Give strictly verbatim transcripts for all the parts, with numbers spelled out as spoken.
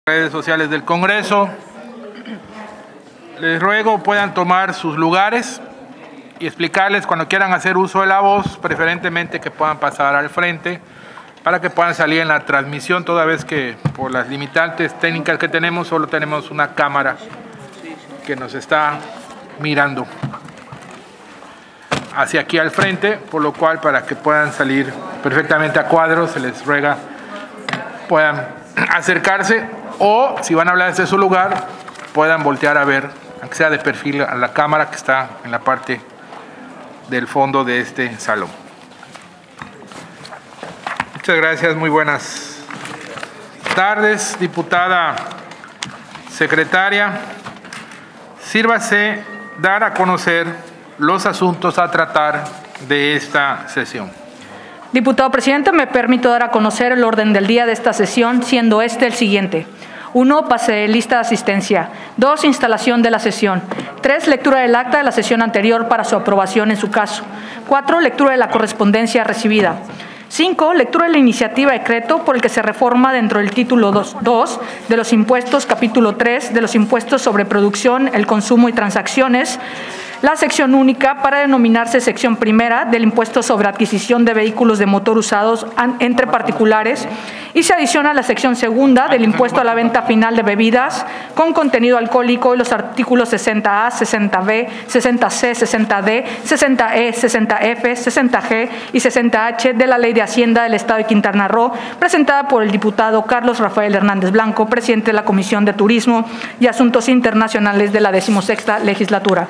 Redes sociales del Congreso. Les ruego puedan tomar sus lugares y explicarles cuando quieran hacer uso de la voz, preferentemente que puedan pasar al frente para que puedan salir en la transmisión, toda vez que por las limitantes técnicas que tenemos solo tenemos una cámara que nos está mirando hacia aquí al frente, por lo cual para que puedan salir perfectamente a cuadro se les ruega puedan acercarse o si van a hablar desde su lugar puedan voltear a ver, aunque sea de perfil, a la cámara que está en la parte del fondo de este salón. Muchas gracias, muy buenas tardes, diputada secretaria. Sírvase dar a conocer los asuntos a tratar de esta sesión. Diputado presidente, me permito dar a conocer el orden del día de esta sesión, siendo este el siguiente. uno. Pase de lista de asistencia. dos. Instalación de la sesión. tres. Lectura del acta de la sesión anterior para su aprobación en su caso. cuatro. Lectura de la correspondencia recibida. cinco. Lectura de la iniciativa de decreto por el que se reforma dentro del título dos de los impuestos, capítulo tres de los impuestos sobre producción, el consumo y transacciones, la sección única para denominarse sección primera del impuesto sobre adquisición de vehículos de motor usados entre particulares y se adiciona la sección segunda del impuesto a la venta final de bebidas con contenido alcohólico y los artículos sesenta A, sesenta B, sesenta C, sesenta D, sesenta E, sesenta F, sesenta G y sesenta H de la Ley de Hacienda del Estado de Quintana Roo, presentada por el diputado Carlos Rafael Hernández Blanco, presidente de la Comisión de Turismo y Asuntos Internacionales de la decimosexta legislatura.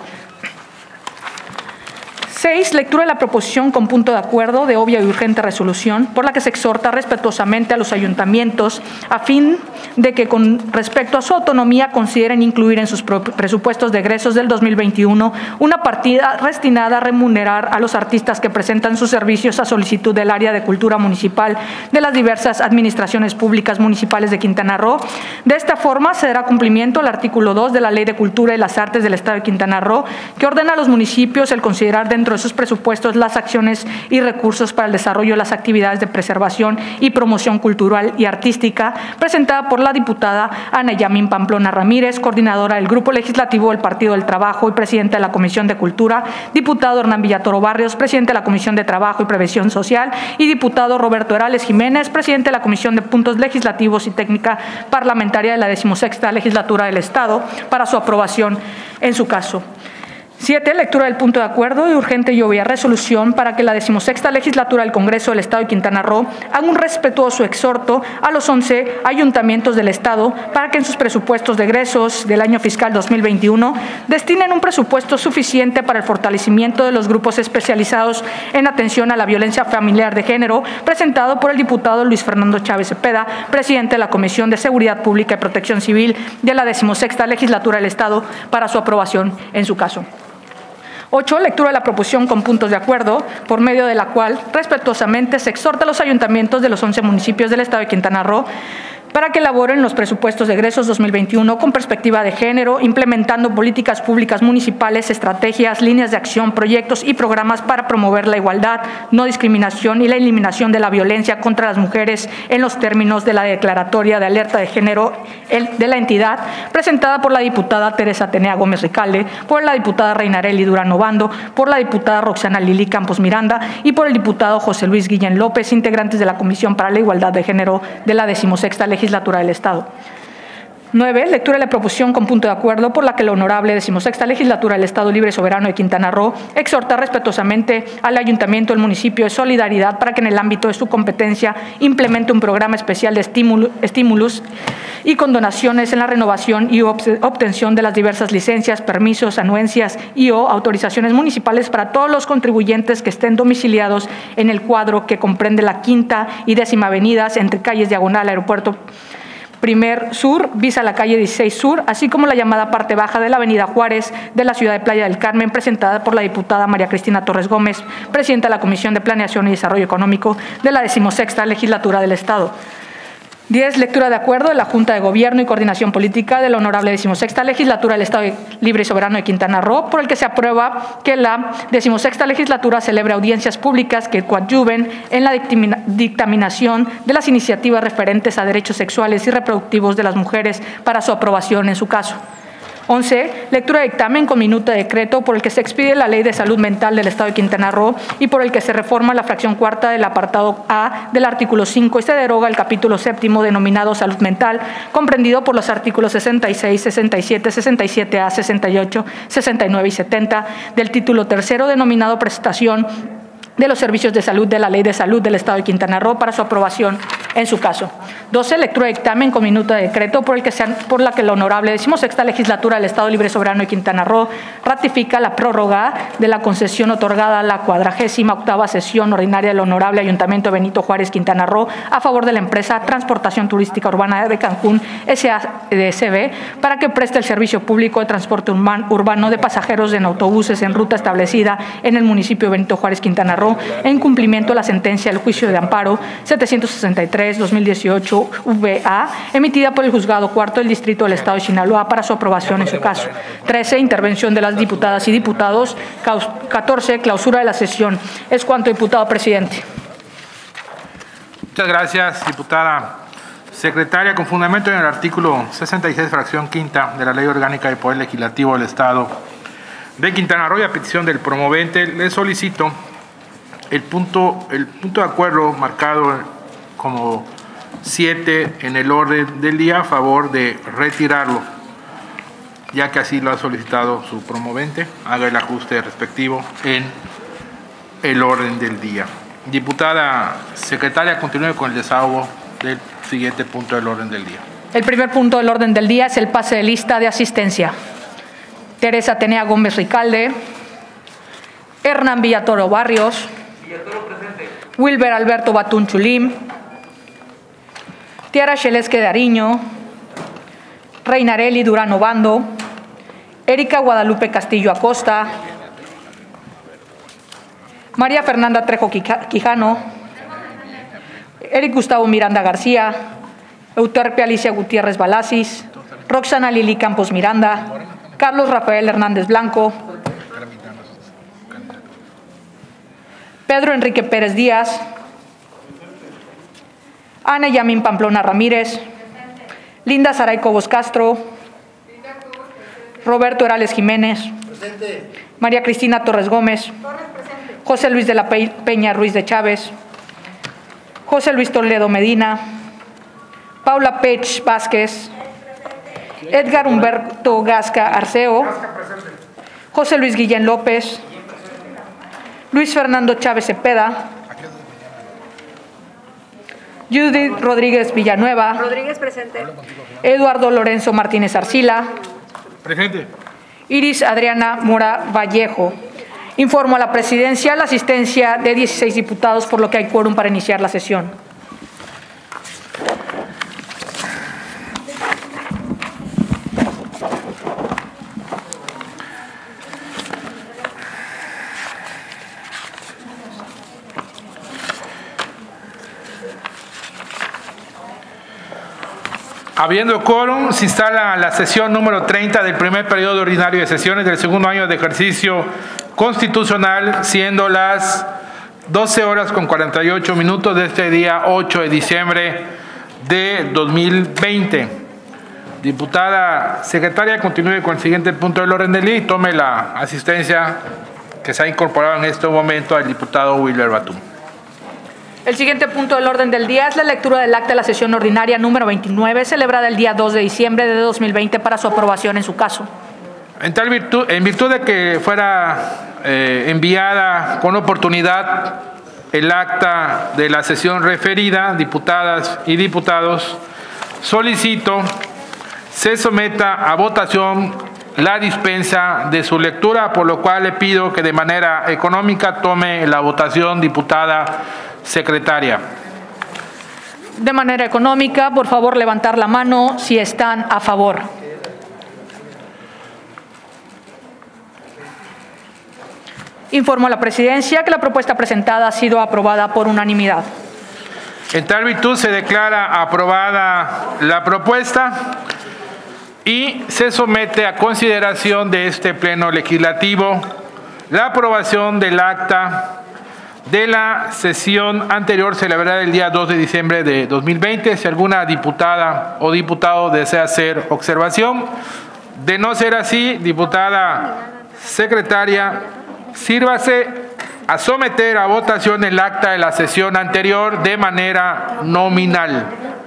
seis. Lectura de la proposición con punto de acuerdo de obvia y urgente resolución por la que se exhorta respetuosamente a los ayuntamientos a fin de que con respecto a su autonomía consideren incluir en sus presupuestos de egresos del dos mil veintiuno una partida destinada a remunerar a los artistas que presentan sus servicios a solicitud del área de cultura municipal de las diversas administraciones públicas municipales de Quintana Roo. De esta forma se dará cumplimiento al artículo dos de la Ley de Cultura y las Artes del Estado de Quintana Roo, que ordena a los municipios el considerar dentro de sus presupuestos las acciones y recursos para el desarrollo de las actividades de preservación y promoción cultural y artística, presentada por la diputada Ana Yamín Pamplona Ramírez, coordinadora del Grupo Legislativo del Partido del Trabajo y presidenta de la Comisión de Cultura, diputado Hernán Villatoro Barrios, presidente de la Comisión de Trabajo y Previsión Social, y diputado Roberto Herales Jiménez, presidente de la Comisión de Puntos Legislativos y Técnica Parlamentaria de la decimosexta legislatura del Estado, para su aprobación en su caso. siete. Lectura del punto de acuerdo de urgente y obvia resolución para que la decimosexta legislatura del Congreso del Estado de Quintana Roo haga un respetuoso exhorto a los once ayuntamientos del Estado para que en sus presupuestos de egresos del año fiscal dos mil veintiuno destinen un presupuesto suficiente para el fortalecimiento de los grupos especializados en atención a la violencia familiar de género, presentado por el diputado Luis Fernando Chávez Cepeda, presidente de la Comisión de Seguridad Pública y Protección Civil de la decimosexta legislatura del Estado, para su aprobación en su caso. ocho. Lectura de la proposición con puntos de acuerdo, por medio de la cual respetuosamente se exhorta a los ayuntamientos de los once municipios del Estado de Quintana Roo para que elaboren los presupuestos de egresos dos mil veintiuno con perspectiva de género, implementando políticas públicas municipales, estrategias, líneas de acción, proyectos y programas para promover la igualdad, no discriminación y la eliminación de la violencia contra las mujeres en los términos de la declaratoria de alerta de género de la entidad, presentada por la diputada Teresa Atenea Gómez Ricalde, por la diputada Reinarelli Durán Obando, por la diputada Roxana Lili Campos Miranda y por el diputado José Luis Guillén López, integrantes de la Comisión para la Igualdad de Género de la decimosexta legislatura legislatura del Estado. nueve. Lectura de la proposición con punto de acuerdo por la que la honorable decimosexta legislatura del Estado Libre y Soberano de Quintana Roo exhorta respetuosamente al ayuntamiento del municipio de Solidaridad para que en el ámbito de su competencia implemente un programa especial de estímulos y condonaciones en la renovación y obtención de las diversas licencias, permisos, anuencias y o autorizaciones municipales para todos los contribuyentes que estén domiciliados en el cuadro que comprende la quinta y décima avenidas entre calles Diagonal Aeropuerto Primer Sur, visa la calle dieciséis Sur, así como la llamada parte baja de la avenida Juárez de la ciudad de Playa del Carmen, presentada por la diputada María Cristina Torres Gómez, presidenta de la Comisión de Planeación y Desarrollo Económico de la decimosexta legislatura del Estado. diez. Lectura de acuerdo de la Junta de Gobierno y Coordinación Política de la Honorable decimosexta Legislatura del Estado Libre y Soberano de Quintana Roo, por el que se aprueba que la decimosexta Legislatura celebre audiencias públicas que coadyuven en la dictaminación de las iniciativas referentes a derechos sexuales y reproductivos de las mujeres para su aprobación en su caso. once. Lectura de dictamen con minuta de decreto por el que se expide la Ley de Salud Mental del Estado de Quintana Roo y por el que se reforma la fracción cuarta del apartado A del artículo cinco y se deroga el capítulo séptimo denominado Salud Mental, comprendido por los artículos sesenta y seis, sesenta y siete, sesenta y siete A, sesenta y ocho, sesenta y nueve y setenta del título tercero denominado Prestación de los servicios de salud de la Ley de Salud del Estado de Quintana Roo para su aprobación en su caso. doce. Lectura de dictamen con minuta de decreto por, el que se, por la que la Honorable decimosexta Legislatura del Estado Libre y Soberano de Quintana Roo ratifica la prórroga de la concesión otorgada a la cuadragésima octava sesión ordinaria del Honorable Ayuntamiento Benito Juárez, Quintana Roo, a favor de la empresa Transportación Turística Urbana de Cancún, S A S B, para que preste el servicio público de transporte urbano de pasajeros en autobuses en ruta establecida en el municipio de Benito Juárez, Quintana Roo, en cumplimiento de la sentencia del juicio de amparo setecientos sesenta y tres guión dos mil dieciocho V A, emitida por el Juzgado Cuarto del Distrito del Estado de Sinaloa para su aprobación en su caso. trece. Intervención de las diputadas y diputados. catorce. Clausura de la sesión. Es cuanto, diputado presidente. Muchas gracias, diputada secretaria. Con fundamento en el artículo sesenta y seis, fracción quinta de la Ley Orgánica del Poder Legislativo del Estado de Quintana Roo y a petición del promovente, le solicito el punto, el punto de acuerdo marcado como siete en el orden del día a favor de retirarlo, ya que así lo ha solicitado su promovente. Haga el ajuste respectivo en el orden del día. Diputada secretaria, continúe con el desahogo del siguiente punto del orden del día. El primer punto del orden del día es el pase de lista de asistencia. Teresa Atenea Gómez Ricalde, Hernán Villatoro Barrios, Villatoro presente. Wilber Alberto Batún Chulim, Tiara Xelesque de Ariño, Reinareli Durán Obando, Erika Guadalupe Castillo Acosta, María Fernanda Trejo Quijano, Eric Gustavo Miranda García, Euterpe Alicia Gutiérrez Balasis, Roxana Lili Campos Miranda, Carlos Rafael Hernández Blanco, Pedro Enrique Pérez Díaz, Ana Yamín Pamplona Ramírez, Linda Saray Cobos Castro, Roberto Herales Jiménez, María Cristina Torres Gómez, José Luis de la Peña Ruiz de Chávez, José Luis Toledo Medina, Paula Pech Vázquez, Edgar Humberto Gasca Arceo, José Luis Guillén López, Luis Fernando Chávez Cepeda, Judith Rodríguez Villanueva, Rodríguez presente. Eduardo Lorenzo Martínez Arcila, Presente. Iris Adriana Mora Vallejo. Informo a la presidencia la asistencia de dieciséis diputados, por lo que hay quórum para iniciar la sesión. Habiendo quórum, se instala la sesión número treinta del primer periodo ordinario de sesiones del segundo año de ejercicio constitucional, siendo las doce horas con cuarenta y ocho minutos de este día ocho de diciembre de dos mil veinte. Diputada secretaria, continúe con el siguiente punto del orden del día y tome la asistencia que se ha incorporado en este momento al diputado Wilber Batún. El siguiente punto del orden del día es la lectura del acta de la sesión ordinaria número veintinueve, celebrada el día dos de diciembre de dos mil veinte para su aprobación en su caso. En tal virtud, en virtud de que fuera eh, enviada con oportunidad el acta de la sesión referida, diputadas y diputados, solicito se someta a votación la dispensa de su lectura, por lo cual le pido que de manera económica tome la votación, diputada secretaria. De manera económica, por favor, levantar la mano si están a favor. Informo a la presidencia que la propuesta presentada ha sido aprobada por unanimidad. En tal virtud se declara aprobada la propuesta y se somete a consideración de este Pleno Legislativo la aprobación del acta de la sesión anterior celebrada el día dos de diciembre de dos mil veinte. Si alguna diputada o diputado desea hacer observación, de no ser así, diputada secretaria, sírvase a someter a votación el acta de la sesión anterior de manera nominal.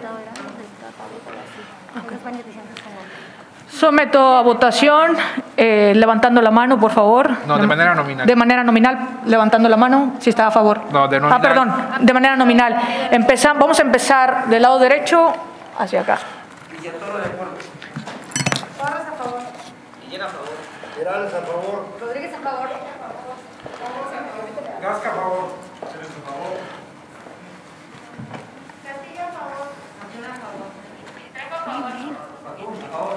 Someto a votación, eh, levantando la mano, por favor. No, de manera nominal. De manera nominal, levantando la mano, si está a favor. No, de nominal. Ah, perdón, de manera nominal. Empezamos, vamos a empezar del lado derecho hacia acá. Villatoro de acuerdo. Torres a favor. Guillén a favor. Perales a favor. Rodríguez a favor. Gasca a favor. Castillo a favor. Martín a favor. Trejo a favor.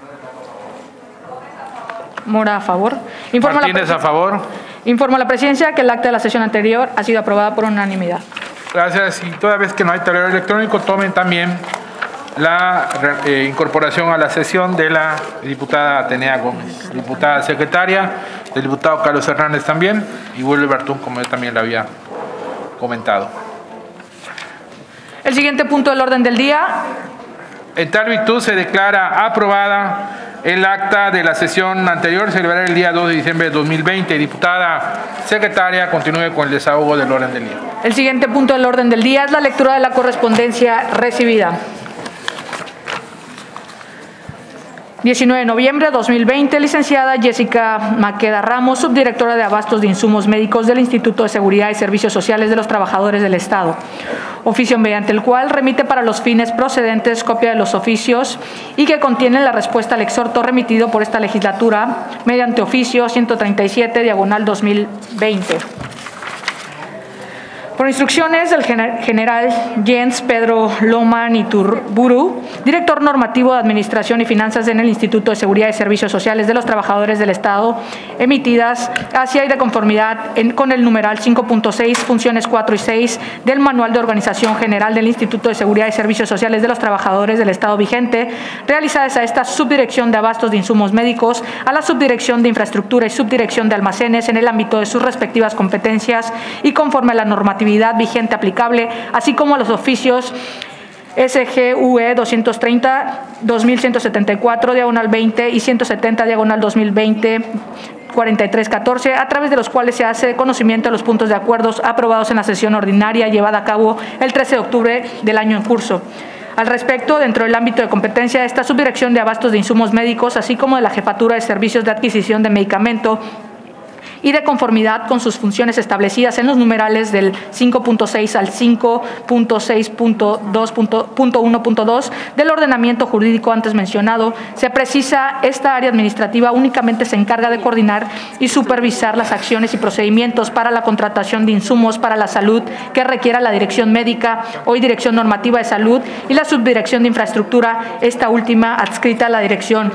Mora a favor. Informa Martínez la a favor. Informa a la presidencia que el acta de la sesión anterior ha sido aprobada por unanimidad. Gracias. Y toda vez que no hay tablero electrónico, tomen también la eh, incorporación a la sesión de la diputada Atenea Gómez, diputada secretaria, del diputado Carlos Hernández también, y Willy Bertún, como yo también le había comentado. El siguiente punto del orden del día. En tal virtud se declara aprobada el acta de la sesión anterior celebrada el día dos de diciembre de dos mil veinte. Diputada secretaria, continúe con el desahogo del orden del día. El siguiente punto del orden del día es la lectura de la correspondencia recibida. diecinueve de noviembre de dos mil veinte, licenciada Jessica Maqueda Ramos, subdirectora de Abastos de Insumos Médicos del Instituto de Seguridad y Servicios Sociales de los Trabajadores del Estado. Oficio mediante el cual remite para los fines procedentes copia de los oficios y que contiene la respuesta al exhorto remitido por esta legislatura mediante oficio ciento treinta y siete, diagonal dos mil veinte. Por instrucciones del general Jens Pedro Loman Iturburu, director normativo de Administración y Finanzas en el Instituto de Seguridad y Servicios Sociales de los Trabajadores del Estado, emitidas hacia y de conformidad en, con el numeral cinco punto seis, funciones cuatro y seis del Manual de Organización General del Instituto de Seguridad y Servicios Sociales de los Trabajadores del Estado vigente, realizadas a esta Subdirección de Abastos de Insumos Médicos, a la Subdirección de Infraestructura y Subdirección de Almacenes en el ámbito de sus respectivas competencias y conforme a la normatividad vigente aplicable, así como a los oficios S G U E doscientos treinta, dos mil ciento setenta y cuatro, diagonal veinte y ciento setenta, diagonal dos mil veinte, cuarenta y tres catorce, a través de los cuales se hace conocimiento de los puntos de acuerdos aprobados en la sesión ordinaria llevada a cabo el trece de octubre del año en curso. Al respecto, dentro del ámbito de competencia de esta Subdirección de Abastos de Insumos Médicos, así como de la Jefatura de Servicios de Adquisición de Medicamento, y de conformidad con sus funciones establecidas en los numerales del cinco punto seis al cinco punto seis punto dos punto uno punto dos del ordenamiento jurídico antes mencionado, se precisa esta área administrativa únicamente se encarga de coordinar y supervisar las acciones y procedimientos para la contratación de insumos para la salud que requiera la Dirección Médica o Dirección Normativa de Salud y la Subdirección de Infraestructura, esta última adscrita a la Dirección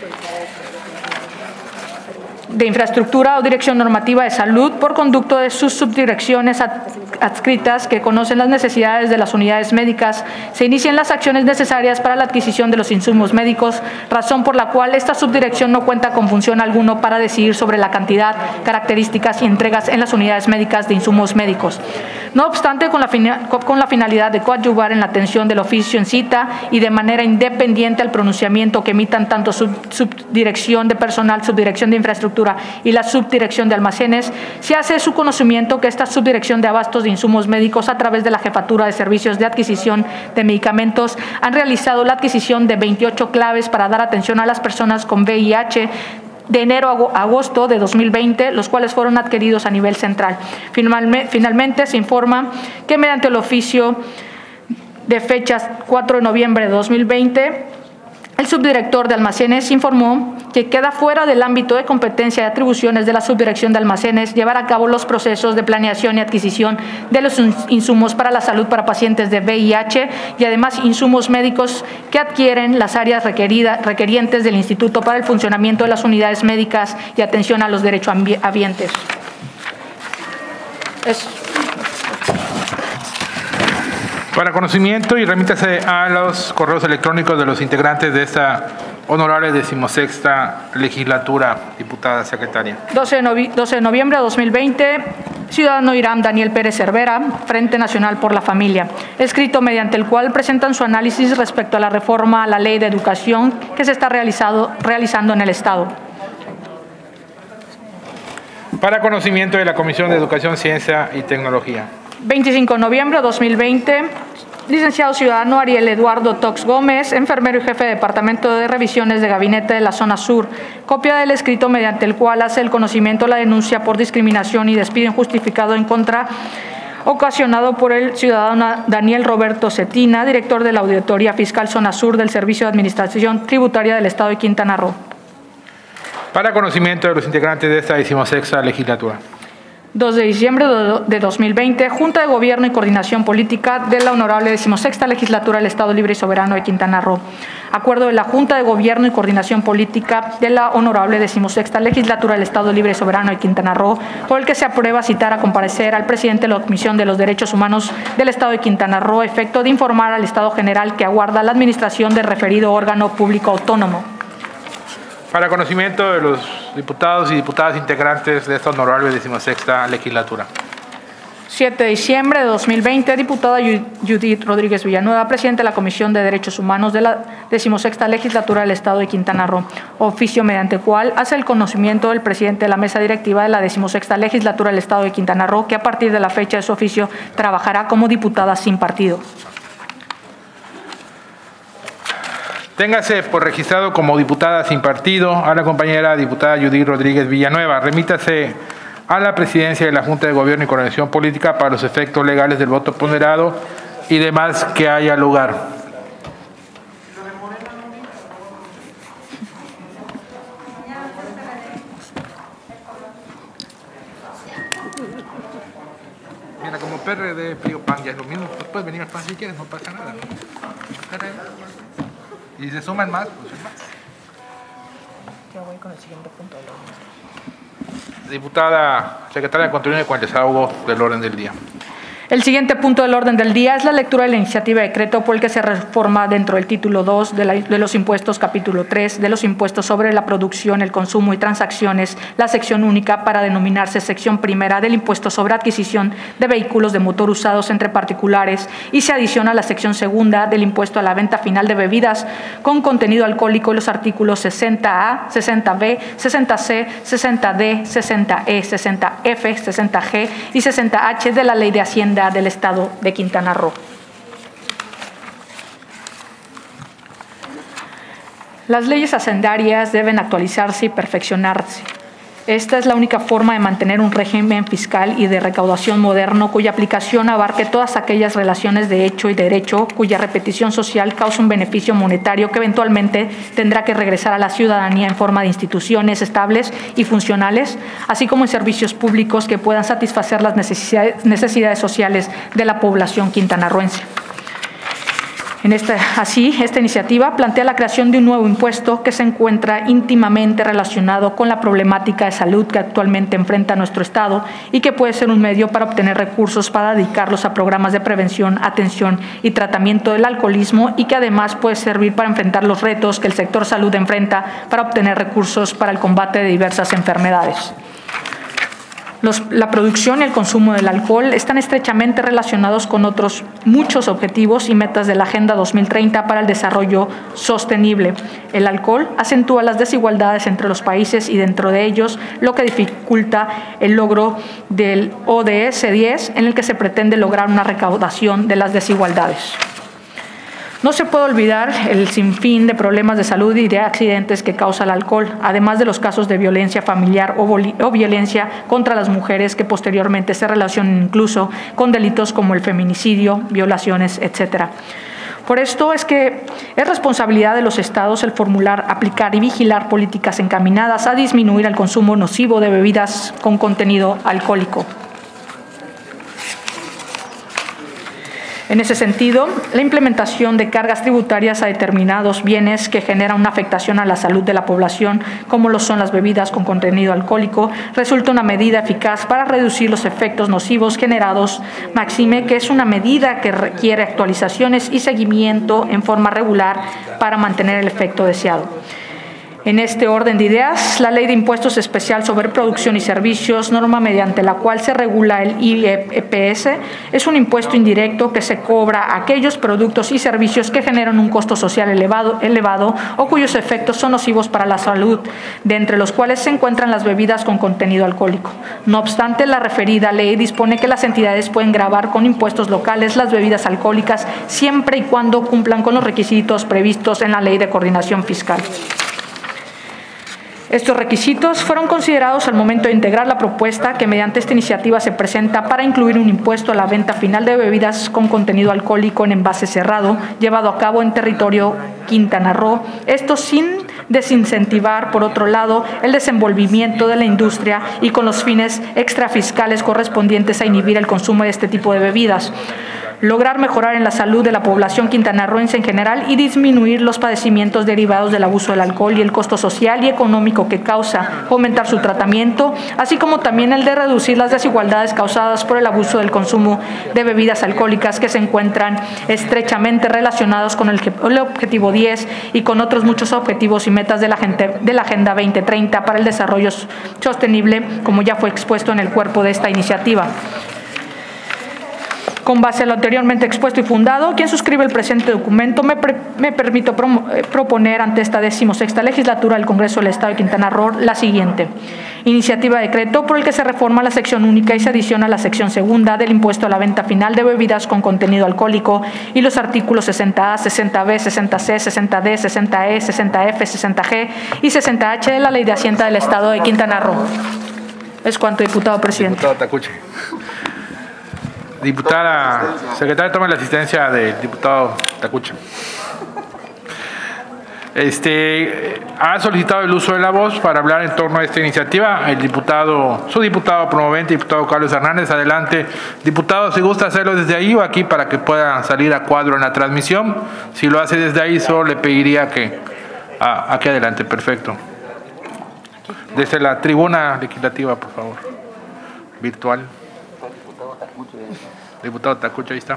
de Infraestructura o Dirección Normativa de Salud por conducto de sus subdirecciones adscritas que conocen las necesidades de las unidades médicas, se inician las acciones necesarias para la adquisición de los insumos médicos, razón por la cual esta subdirección no cuenta con función alguno para decidir sobre la cantidad, características y entregas en las unidades médicas de insumos médicos. No obstante, con la, con la finalidad de coadyuvar en la atención del oficio en cita y de manera independiente al pronunciamiento que emitan tanto sub, subdirección de personal, subdirección de infraestructura y la subdirección de almacenes, se hace su conocimiento que esta subdirección de abastos de insumos médicos a través de la Jefatura de Servicios de Adquisición de Medicamentos han realizado la adquisición de veintiocho claves para dar atención a las personas con V I H de enero a agosto de dos mil veinte, los cuales fueron adquiridos a nivel central. Finalmente, se informa que mediante el oficio de fechas cuatro de noviembre de dos mil veinte, el subdirector de Almacenes informó que queda fuera del ámbito de competencia y atribuciones de la Subdirección de Almacenes llevar a cabo los procesos de planeación y adquisición de los insumos para la salud para pacientes de V I H y además insumos médicos que adquieren las áreas requeridas, requerientes del Instituto para el funcionamiento de las unidades médicas y atención a los derechohabientes. Es Para conocimiento y remítase a los correos electrónicos de los integrantes de esta honorable decimosexta legislatura, diputada secretaria. doce de noviembre de dos mil veinte, ciudadano Irán Daniel Pérez Cervera, Frente Nacional por la Familia, escrito mediante el cual presentan su análisis respecto a la reforma a la Ley de Educación que se está realizado, realizando en el Estado. Para conocimiento de la Comisión de Educación, Ciencia y Tecnología. veinticinco de noviembre de dos mil veinte, licenciado ciudadano Ariel Eduardo Tox Gómez, enfermero y jefe de Departamento de Revisiones de Gabinete de la Zona Sur, copia del escrito mediante el cual hace el conocimiento la denuncia por discriminación y despido injustificado en contra ocasionado por el ciudadano Daniel Roberto Cetina, director de la Auditoría Fiscal Zona Sur del Servicio de Administración Tributaria del Estado de Quintana Roo. Para conocimiento de los integrantes de esta decimosexta legislatura. dos de diciembre de dos mil veinte, Junta de Gobierno y Coordinación Política de la Honorable decimosexta Legislatura del Estado Libre y Soberano de Quintana Roo. Acuerdo de la Junta de Gobierno y Coordinación Política de la Honorable decimosexta Legislatura del Estado Libre y Soberano de Quintana Roo, por el que se aprueba citar a comparecer al presidente de la Comisión de los Derechos Humanos del Estado de Quintana Roo, a efecto de informar al Estado General que aguarda la administración del referido órgano público autónomo. Para conocimiento de los diputados y diputadas integrantes de esta honorable decimosexta legislatura. siete de diciembre de dos mil veinte, diputada Judith Rodríguez Villanueva, presidenta de la Comisión de Derechos Humanos de la decimosexta Legislatura del Estado de Quintana Roo, oficio mediante el cual hace el conocimiento del presidente de la mesa directiva de la decimosexta Legislatura del Estado de Quintana Roo, que a partir de la fecha de su oficio trabajará como diputada sin partido. Téngase por registrado como diputada sin partido a la compañera diputada Judith Rodríguez Villanueva. Remítase a la presidencia de la Junta de Gobierno y Coordinación Política para los efectos legales del voto ponderado y demás que haya lugar. Mira, como P R D, P R I O, P A N ya es lo mismo. Pues puedes venir al P A N si quieres, no pasa nada, ¿no? Y si se suman más, pues más. Ya voy con el siguiente punto del orden. Diputada secretaria, continúe con el desahogo del orden del día. El siguiente punto del orden del día es la lectura de la iniciativa de decreto por el que se reforma dentro del título dos de, la, de los impuestos, capítulo tres, de los impuestos sobre la producción, el consumo y transacciones, la sección única para denominarse sección primera del impuesto sobre adquisición de vehículos de motor usados entre particulares, y se adiciona la sección segunda del impuesto a la venta final de bebidas con contenido alcohólico y los artículos sesenta A, sesenta B, sesenta C, sesenta D, sesenta E, sesenta F, sesenta G y sesenta H de la Ley de Hacienda del Estado de Quintana Roo. Las leyes hacendarias deben actualizarse y perfeccionarse. Esta es la única forma de mantener un régimen fiscal y de recaudación moderno cuya aplicación abarque todas aquellas relaciones de hecho y derecho cuya repetición social causa un beneficio monetario que eventualmente tendrá que regresar a la ciudadanía en forma de instituciones estables y funcionales, así como en servicios públicos que puedan satisfacer las necesidades, necesidades sociales de la población quintanarroense. En esta, así, esta iniciativa plantea la creación de un nuevo impuesto que se encuentra íntimamente relacionado con la problemática de salud que actualmente enfrenta nuestro Estado y que puede ser un medio para obtener recursos para dedicarlos a programas de prevención, atención y tratamiento del alcoholismo, y que además puede servir para enfrentar los retos que el sector salud enfrenta para obtener recursos para el combate de diversas enfermedades. Los, la producción y el consumo del alcohol están estrechamente relacionados con otros muchos objetivos y metas de la Agenda dos mil treinta para el desarrollo sostenible. El alcohol acentúa las desigualdades entre los países y dentro de ellos, lo que dificulta el logro del O D S diez, en el que se pretende lograr una recaudación de las desigualdades. No se puede olvidar el sinfín de problemas de salud y de accidentes que causa el alcohol, además de los casos de violencia familiar o, o violencia contra las mujeres que posteriormente se relacionan incluso con delitos como el feminicidio, violaciones, etcétera. Por esto es que es responsabilidad de los estados el formular, aplicar y vigilar políticas encaminadas a disminuir el consumo nocivo de bebidas con contenido alcohólico. En ese sentido, la implementación de cargas tributarias a determinados bienes que generan una afectación a la salud de la población, como lo son las bebidas con contenido alcohólico, resulta una medida eficaz para reducir los efectos nocivos generados, máxime que es una medida que requiere actualizaciones y seguimiento en forma regular para mantener el efecto deseado. En este orden de ideas, la Ley de Impuestos Especial sobre Producción y Servicios, norma mediante la cual se regula el I E P S, es un impuesto indirecto que se cobra a aquellos productos y servicios que generan un costo social elevado, elevado o cuyos efectos son nocivos para la salud, de entre los cuales se encuentran las bebidas con contenido alcohólico. No obstante, la referida ley dispone que las entidades pueden gravar con impuestos locales las bebidas alcohólicas siempre y cuando cumplan con los requisitos previstos en la Ley de Coordinación Fiscal. Estos requisitos fueron considerados al momento de integrar la propuesta que mediante esta iniciativa se presenta para incluir un impuesto a la venta final de bebidas con contenido alcohólico en envase cerrado, llevado a cabo en territorio Quintana Roo, esto sin desincentivar, por otro lado, el desenvolvimiento de la industria y con los fines extrafiscales correspondientes a inhibir el consumo de este tipo de bebidas, lograr mejorar en la salud de la población quintanarroense en general y disminuir los padecimientos derivados del abuso del alcohol y el costo social y económico que causa, fomentar su tratamiento, así como también el de reducir las desigualdades causadas por el abuso del consumo de bebidas alcohólicas que se encuentran estrechamente relacionados con el, el objetivo diez y con otros muchos objetivos y metas de la, gente, de la Agenda veinte treinta para el desarrollo sostenible, como ya fue expuesto en el cuerpo de esta iniciativa. Con base a lo anteriormente expuesto y fundado, quien suscribe el presente documento me, pre, me permito pro, eh, proponer ante esta decimosexta legislatura del Congreso del Estado de Quintana Roo la siguiente. Iniciativa de decreto por el que se reforma la sección única y se adiciona la sección segunda del impuesto a la venta final de bebidas con contenido alcohólico y los artículos sesenta A, sesenta B, sesenta C, sesenta D, sesenta E, sesenta F, sesenta G y sesenta H de la Ley de Hacienda del Estado de Quintana Roo. Es cuanto, diputado presidente. Diputado Tacuche. Diputada, secretaria, toma la asistencia del diputado Tacuche. Este, ha solicitado el uso de la voz para hablar en torno a esta iniciativa el diputado, su diputado promovente, diputado Carlos Hernández. Adelante, diputado, si gusta hacerlo desde ahí o aquí para que pueda salir a cuadro en la transmisión. Si lo hace desde ahí, solo le pediría que ah, aquí adelante, perfecto. Desde la tribuna legislativa, por favor, virtual. Diputado Tacuche, ahí está.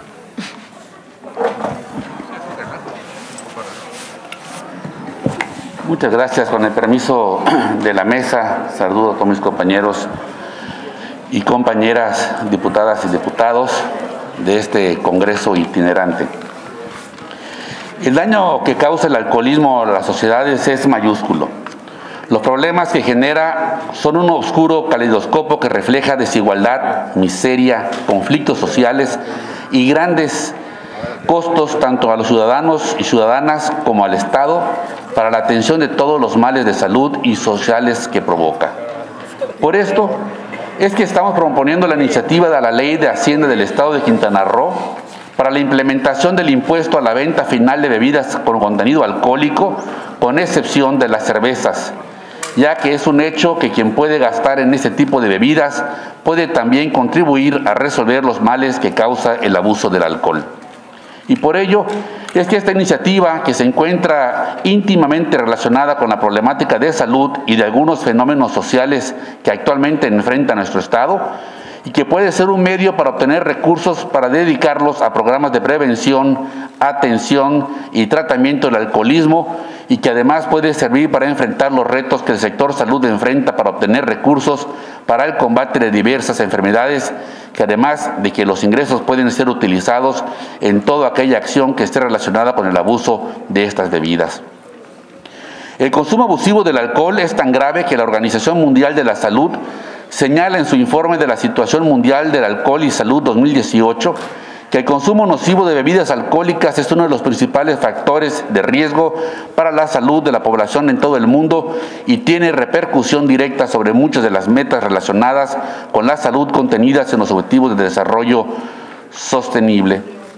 Muchas gracias. Con el permiso de la mesa, saludo a todos mis compañeros y compañeras diputadas y diputados de este Congreso itinerante. El daño que causa el alcoholismo a las sociedades es mayúsculo. Los problemas que genera son un oscuro caleidoscopio que refleja desigualdad, miseria, conflictos sociales y grandes costos tanto a los ciudadanos y ciudadanas como al Estado para la atención de todos los males de salud y sociales que provoca. Por esto es que estamos proponiendo la iniciativa de la Ley de Hacienda del Estado de Quintana Roo para la implementación del impuesto a la venta final de bebidas con contenido alcohólico, con excepción de las cervezas, ya que es un hecho que quien puede gastar en este tipo de bebidas puede también contribuir a resolver los males que causa el abuso del alcohol. Y por ello es que esta iniciativa, que se encuentra íntimamente relacionada con la problemática de salud y de algunos fenómenos sociales que actualmente enfrenta nuestro Estado, y que puede ser un medio para obtener recursos para dedicarlos a programas de prevención, atención y tratamiento del alcoholismo, y que además puede servir para enfrentar los retos que el sector salud enfrenta para obtener recursos para el combate de diversas enfermedades, que además de que los ingresos pueden ser utilizados en toda aquella acción que esté relacionada con el abuso de estas bebidas. El consumo abusivo del alcohol es tan grave que la Organización Mundial de la Salud señala en su informe de la Situación Mundial del Alcohol y Salud dos mil dieciocho que el consumo nocivo de bebidas alcohólicas es uno de los principales factores de riesgo para la salud de la población en todo el mundo y tiene repercusión directa sobre muchas de las metas relacionadas con la salud contenidas en los Objetivos de Desarrollo Sostenible.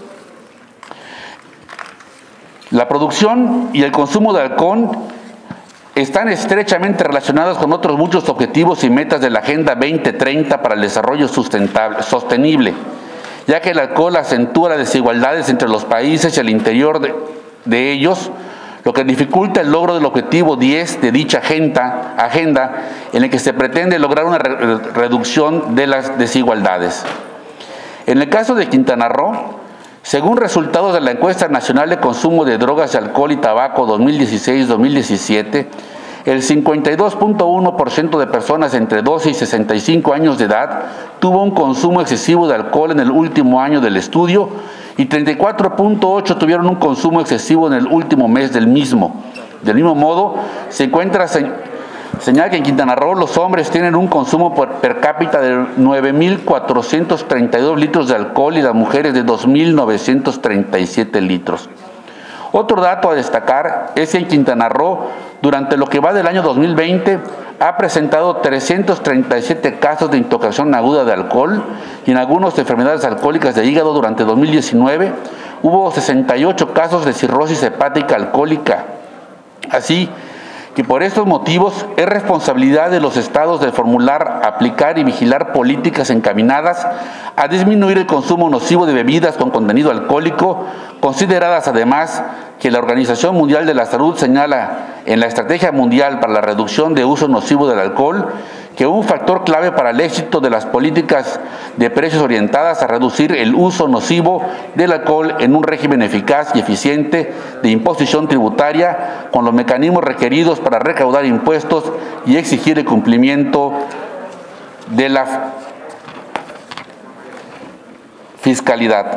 La producción y el consumo de alcohol están estrechamente relacionados con otros muchos objetivos y metas de la Agenda veinte treinta para el Desarrollo Sustentable, Sostenible, ya que el alcohol acentúa las desigualdades entre los países y el interior de, de ellos, lo que dificulta el logro del objetivo diez de dicha agenda, agenda en el que se pretende lograr una re, reducción de las desigualdades. En el caso de Quintana Roo, según resultados de la Encuesta Nacional de Consumo de Drogas, Alcohol y Tabaco dos mil dieciséis dos mil diecisiete, el cincuenta y dos punto uno por ciento de personas entre doce y sesenta y cinco años de edad tuvo un consumo excesivo de alcohol en el último año del estudio y treinta y cuatro punto ocho por ciento tuvieron un consumo excesivo en el último mes del mismo. Del mismo modo, se encuentra señala que en Quintana Roo los hombres tienen un consumo per, per cápita de nueve mil cuatrocientos treinta y dos litros de alcohol y las mujeres de dos mil novecientos treinta y siete litros. Otro dato a destacar es que en Quintana Roo, durante lo que va del año dos mil veinte, ha presentado trescientos treinta y siete casos de intoxicación aguda de alcohol y en algunas enfermedades alcohólicas de hígado. Durante dos mil diecinueve hubo sesenta y ocho casos de cirrosis hepática alcohólica. Así que por estos motivos es responsabilidad de los estados de formular, aplicar y vigilar políticas encaminadas a disminuir el consumo nocivo de bebidas con contenido alcohólico, consideradas además que la Organización Mundial de la Salud señala en la Estrategia Mundial para la Reducción de Uso Nocivo del Alcohol que un factor clave para el éxito de las políticas de precios orientadas a reducir el uso nocivo del alcohol en un régimen eficaz y eficiente de imposición tributaria con los mecanismos requeridos para recaudar impuestos y exigir el cumplimiento de la fiscalidad.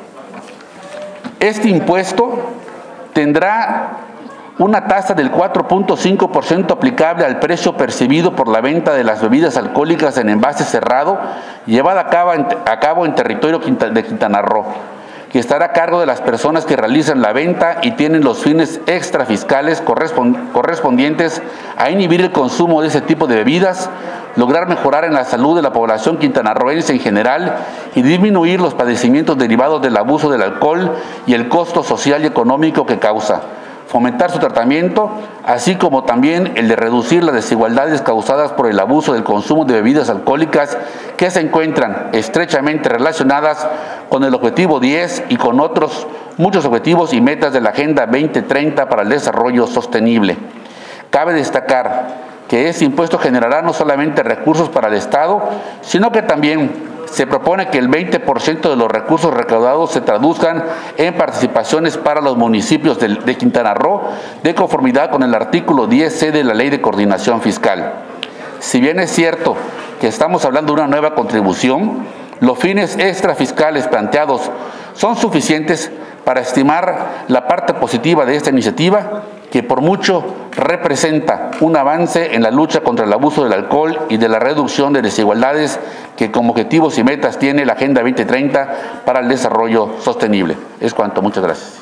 Este impuesto tendrá una tasa del cuatro punto cinco por ciento aplicable al precio percibido por la venta de las bebidas alcohólicas en envase cerrado llevada a cabo en, a cabo en territorio de Quintana Roo, que estará a cargo de las personas que realizan la venta y tienen los fines extrafiscales correspondientes a inhibir el consumo de ese tipo de bebidas, lograr mejorar en la salud de la población quintanarroense en general y disminuir los padecimientos derivados del abuso del alcohol y el costo social y económico que causa, fomentar su tratamiento, así como también el de reducir las desigualdades causadas por el abuso del consumo de bebidas alcohólicas que se encuentran estrechamente relacionadas con el objetivo diez y con otros muchos objetivos y metas de la Agenda veinte treinta para el desarrollo sostenible. Cabe destacar que este impuesto generará no solamente recursos para el Estado, sino que también se propone que el veinte por ciento de los recursos recaudados se traduzcan en participaciones para los municipios de, de Quintana Roo, de conformidad con el artículo diez ce de la Ley de Coordinación Fiscal. Si bien es cierto que estamos hablando de una nueva contribución, los fines extrafiscales planteados son suficientes para estimar la parte positiva de esta iniciativa, que por mucho representa un avance en la lucha contra el abuso del alcohol y de la reducción de desigualdades que como objetivos y metas tiene la Agenda veinte treinta para el desarrollo sostenible. Es cuanto. Muchas gracias.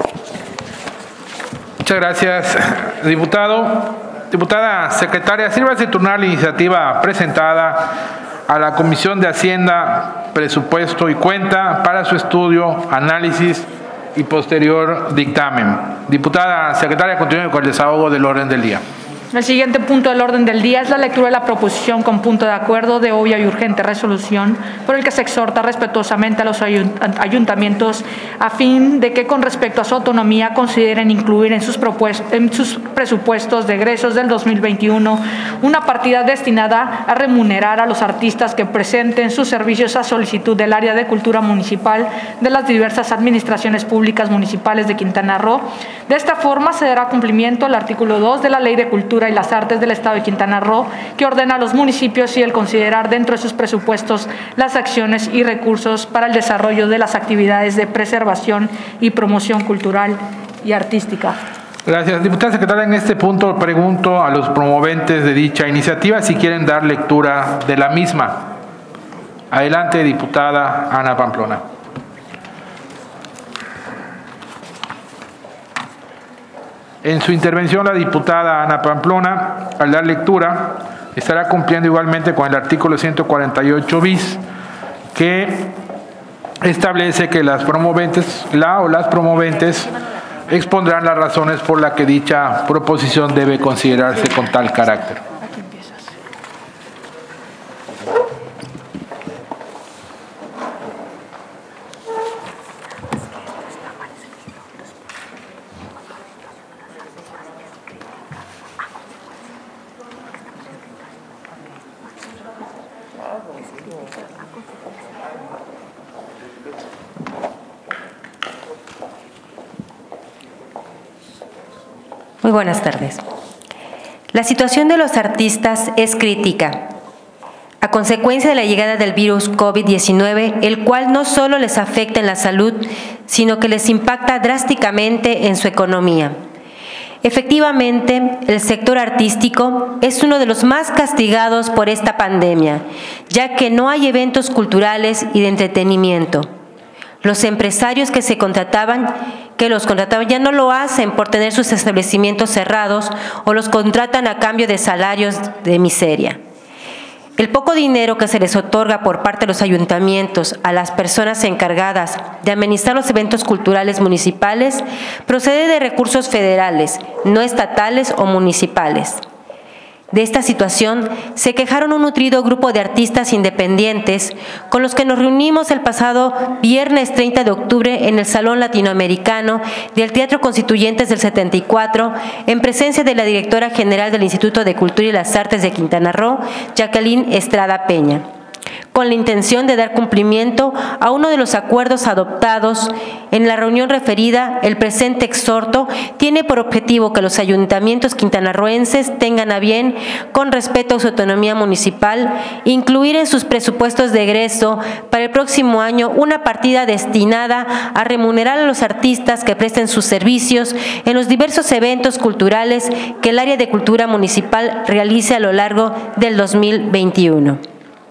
Muchas gracias, diputado. Diputada secretaria, sírvase turnar la iniciativa presentada a la Comisión de Hacienda, Presupuesto y Cuenta para su estudio, análisis y posterior dictamen. Diputada secretaria, continúe con el desahogo del orden del día. El siguiente punto del orden del día es la lectura de la proposición con punto de acuerdo de obvia y urgente resolución por el que se exhorta respetuosamente a los ayuntamientos a fin de que con respecto a su autonomía consideren incluir en sus, en sus presupuestos de egresos del dos mil veintiuno una partida destinada a remunerar a los artistas que presenten sus servicios a solicitud del área de cultura municipal de las diversas administraciones públicas municipales de Quintana Roo. De esta forma se dará cumplimiento al artículo dos de la Ley de Cultura y las Artes del Estado de Quintana Roo, que ordena a los municipios y el considerar dentro de sus presupuestos las acciones y recursos para el desarrollo de las actividades de preservación y promoción cultural y artística. Gracias, diputada secretaria. En este punto pregunto a los promoventes de dicha iniciativa si quieren dar lectura de la misma. Adelante, diputada Ana Pamplona. En su intervención, la diputada Ana Pamplona, al dar lectura, estará cumpliendo igualmente con el artículo ciento cuarenta y ocho bis, que establece que las promoventes, la o las promoventes, expondrán las razones por las que dicha proposición debe considerarse con tal carácter. Muy buenas tardes. La situación de los artistas es crítica, a consecuencia de la llegada del virus COVID diecinueve, el cual no solo les afecta en la salud, sino que les impacta drásticamente en su economía. Efectivamente, el sector artístico es uno de los más castigados por esta pandemia, ya que no hay eventos culturales y de entretenimiento. Los empresarios que se contrataban, que los contrataban ya no lo hacen por tener sus establecimientos cerrados o los contratan a cambio de salarios de miseria. El poco dinero que se les otorga por parte de los ayuntamientos a las personas encargadas de amenizar los eventos culturales municipales procede de recursos federales, no estatales o municipales. De esta situación se quejaron un nutrido grupo de artistas independientes con los que nos reunimos el pasado viernes treinta de octubre en el Salón Latinoamericano del Teatro Constituyentes del setenta y cuatro, en presencia de la directora general del Instituto de Cultura y las Artes de Quintana Roo, Jacqueline Estrada Peña, con la intención de dar cumplimiento a uno de los acuerdos adoptados. En la reunión referida, el presente exhorto tiene por objetivo que los ayuntamientos quintanarroenses tengan a bien, con respeto a su autonomía municipal, incluir en sus presupuestos de egreso para el próximo año una partida destinada a remunerar a los artistas que presten sus servicios en los diversos eventos culturales que el área de cultura municipal realice a lo largo del dos mil veintiuno.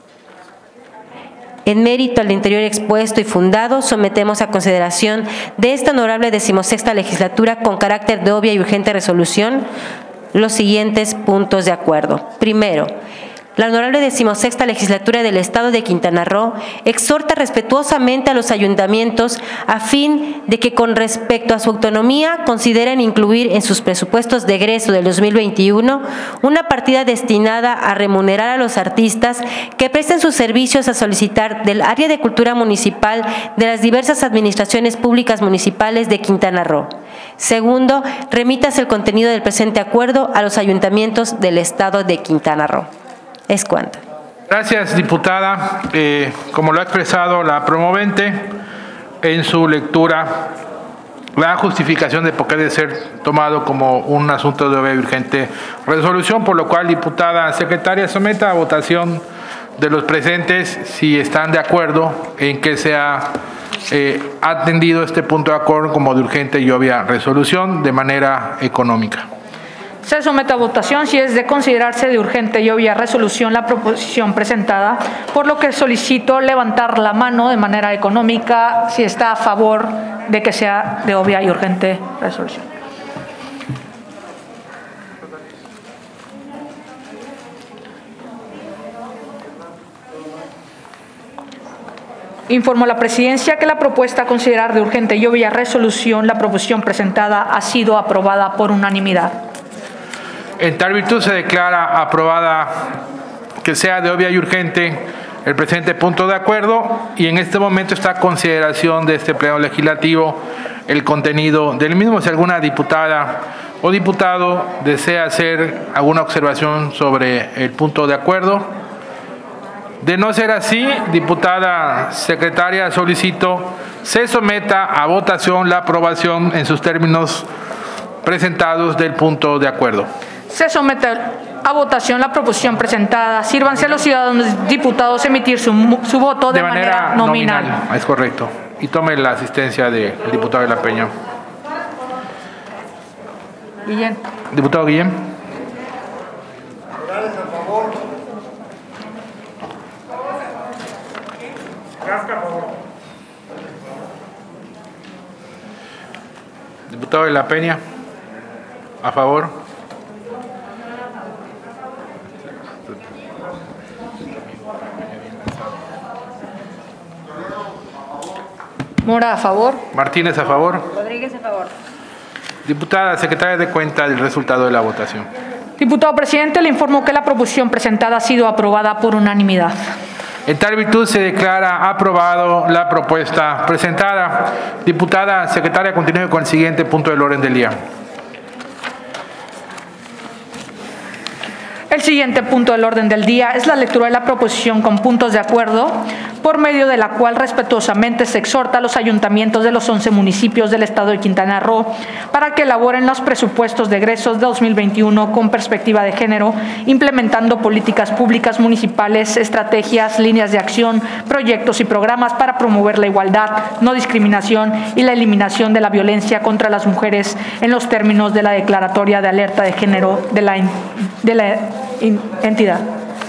En mérito al anterior expuesto y fundado, sometemos a consideración de esta honorable decimosexta legislatura con carácter de obvia y urgente resolución los siguientes puntos de acuerdo. Primero, la honorable decimosexta legislatura del Estado de Quintana Roo exhorta respetuosamente a los ayuntamientos a fin de que con respecto a su autonomía consideren incluir en sus presupuestos de egreso del dos mil veintiuno una partida destinada a remunerar a los artistas que presten sus servicios a solicitar del área de cultura municipal de las diversas administraciones públicas municipales de Quintana Roo. Segundo, remítase el contenido del presente acuerdo a los ayuntamientos del Estado de Quintana Roo. Es cuanto. Gracias, diputada. Eh, como lo ha expresado la promovente en su lectura, la justificación de por qué debe ser tomado como un asunto de obvia y urgente resolución, por lo cual, diputada secretaria, someta a votación de los presentes si están de acuerdo en que sea eh, atendido este punto de acuerdo como de urgente y obvia resolución de manera económica. Se somete a votación si es de considerarse de urgente y obvia resolución la proposición presentada, por lo que solicito levantar la mano de manera económica si está a favor de que sea de obvia y urgente resolución. Informo a la Presidencia que la propuesta a considerar de urgente y obvia resolución, la proposición presentada, ha sido aprobada por unanimidad. En tal virtud se declara aprobada que sea de obvia y urgente el presente punto de acuerdo y en este momento está a consideración de este pleno legislativo el contenido del mismo. Si alguna diputada o diputado desea hacer alguna observación sobre el punto de acuerdo. De no ser así, diputada secretaria, solicito se someta a votación la aprobación en sus términos presentados del punto de acuerdo. Se somete a votación la proposición presentada. Sírvanse a los ciudadanos diputados emitir su, su voto de, de manera, manera nominal. nominal. Es correcto. Y tome la asistencia del diputado de la Peña. Guillén. Diputado Guillén. Morales a favor. Gasca a favor. Diputado de la Peña. A favor. Mora a favor. Martínez a favor. Rodríguez a favor. Diputada secretaria, de cuenta del resultado de la votación. Diputado presidente, le informo que la proposición presentada ha sido aprobada por unanimidad. En tal virtud se declara aprobado la propuesta presentada. Diputada secretaria, continúe con el siguiente punto del orden del día. El siguiente punto del orden del día es la lectura de la proposición con puntos de acuerdo, por por medio de la cual respetuosamente se exhorta a los ayuntamientos de los once municipios del Estado de Quintana Roo para que elaboren los presupuestos de egresos de dos mil veintiuno con perspectiva de género, implementando políticas públicas municipales, estrategias, líneas de acción, proyectos y programas para promover la igualdad, no discriminación y la eliminación de la violencia contra las mujeres en los términos de la Declaratoria de Alerta de Género de la, de la entidad.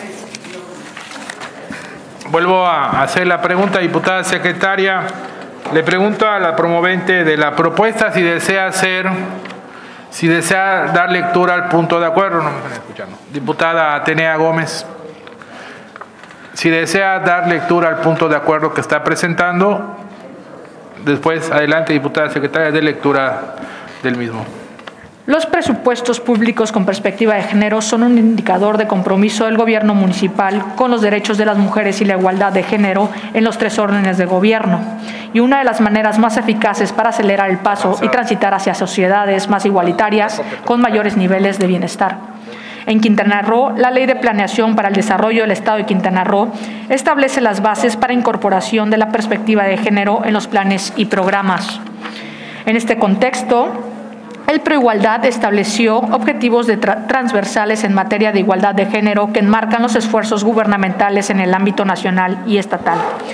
Vuelvo a hacer la pregunta, diputada secretaria. Le pregunto a la promovente de la propuesta si desea hacer, si desea dar lectura al punto de acuerdo. No me están escuchando. Diputada Atenea Gómez, si desea dar lectura al punto de acuerdo que está presentando. Después, adelante, diputada secretaria, de lectura del mismo. Los presupuestos públicos con perspectiva de género son un indicador de compromiso del gobierno municipal con los derechos de las mujeres y la igualdad de género en los tres órdenes de gobierno, y una de las maneras más eficaces para acelerar el paso y transitar hacia sociedades más igualitarias con mayores niveles de bienestar. En Quintana Roo, la Ley de Planeación para el Desarrollo del Estado de Quintana Roo establece las bases para incorporación de la perspectiva de género en los planes y programas. En este contexto, el Proigualdad estableció objetivos de tra transversales en materia de igualdad de género que enmarcan los esfuerzos gubernamentales en el ámbito nacional y estatal.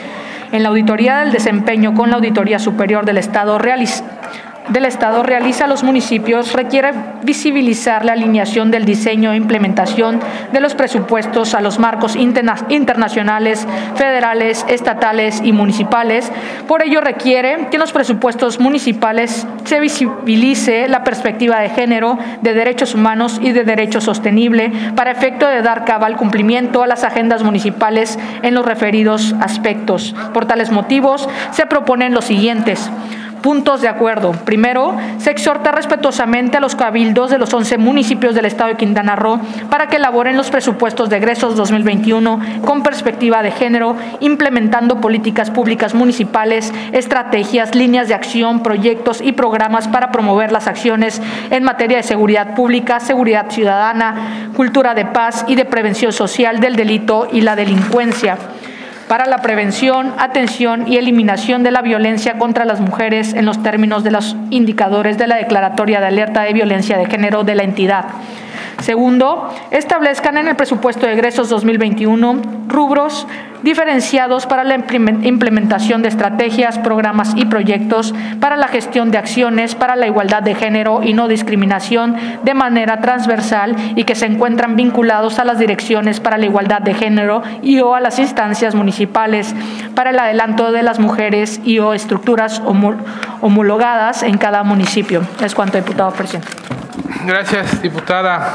En la auditoría del desempeño con la Auditoría Superior del Estado realiza del Estado realiza a los municipios requiere visibilizar la alineación del diseño e implementación de los presupuestos a los marcos interna internacionales, federales, estatales y municipales. Por ello requiere que en los presupuestos municipales se visibilice la perspectiva de género, de derechos humanos y de derecho sostenible para efecto de dar cabal cumplimiento a las agendas municipales en los referidos aspectos. Por tales motivos, se proponen los siguientes puntos de acuerdo. Primero, se exhorta respetuosamente a los cabildos de los once municipios del Estado de Quintana Roo para que elaboren los presupuestos de egresos dos mil veintiuno con perspectiva de género, implementando políticas públicas municipales, estrategias, líneas de acción, proyectos y programas para promover las acciones en materia de seguridad pública, seguridad ciudadana, cultura de paz y de prevención social del delito y la delincuencia, para la prevención, atención y eliminación de la violencia contra las mujeres en los términos de los indicadores de la Declaratoria de Alerta de Violencia de Género de la entidad. Segundo, establezcan en el presupuesto de egresos dos mil veintiuno rubros diferenciados para la implementación de estrategias, programas y proyectos para la gestión de acciones para la igualdad de género y no discriminación de manera transversal y que se encuentran vinculados a las direcciones para la igualdad de género y o a las instancias municipales para el adelanto de las mujeres y o estructuras homologadas en cada municipio. Es cuanto, diputado presidente. Gracias, diputada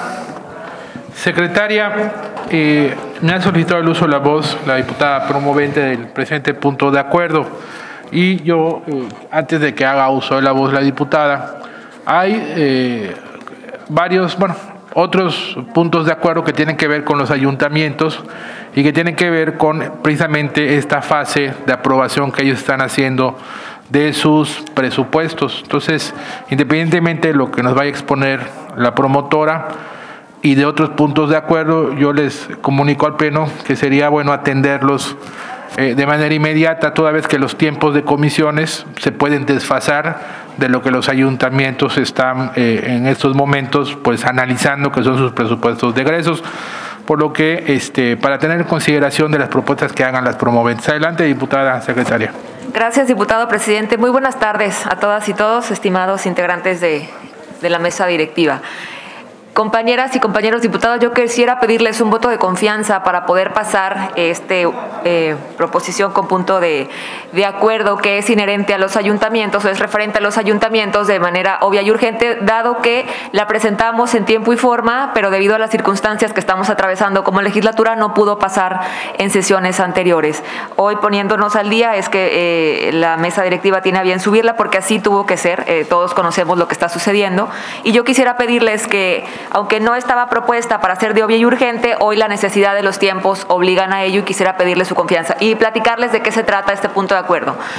secretaria. Eh, me ha solicitado el uso de la voz la diputada promovente del presente punto de acuerdo. Y yo, eh, antes de que haga uso de la voz la diputada, hay eh, varios, bueno, otros puntos de acuerdo que tienen que ver con los ayuntamientos y que tienen que ver con precisamente esta fase de aprobación que ellos están haciendo de sus presupuestos. Entonces, independientemente de lo que nos vaya a exponer la promotora y de otros puntos de acuerdo, yo les comunico al Pleno que sería bueno atenderlos eh, de manera inmediata, toda vez que los tiempos de comisiones se pueden desfasar de lo que los ayuntamientos están eh, en estos momentos pues analizando, que son sus presupuestos de egresos, por lo que este, para tener en consideración de las propuestas que hagan las promoventes. Adelante, diputada secretaria. Gracias, diputado presidente. Muy buenas tardes a todas y todos, estimados integrantes de, de la mesa directiva. Compañeras y compañeros diputados, yo quisiera pedirles un voto de confianza para poder pasar este eh, proposición con punto de, de acuerdo que es inherente a los ayuntamientos o es referente a los ayuntamientos de manera obvia y urgente, dado que la presentamos en tiempo y forma, pero debido a las circunstancias que estamos atravesando como legislatura no pudo pasar en sesiones anteriores. Hoy, poniéndonos al día, es que eh, la mesa directiva tiene a bien subirla porque así tuvo que ser, eh, todos conocemos lo que está sucediendo, y yo quisiera pedirles que, aunque no estaba propuesta para ser de obvia y urgente, hoy la necesidad de los tiempos obligan a ello y quisiera pedirles su confianza y platicarles de qué se trata este punto de acuerdo.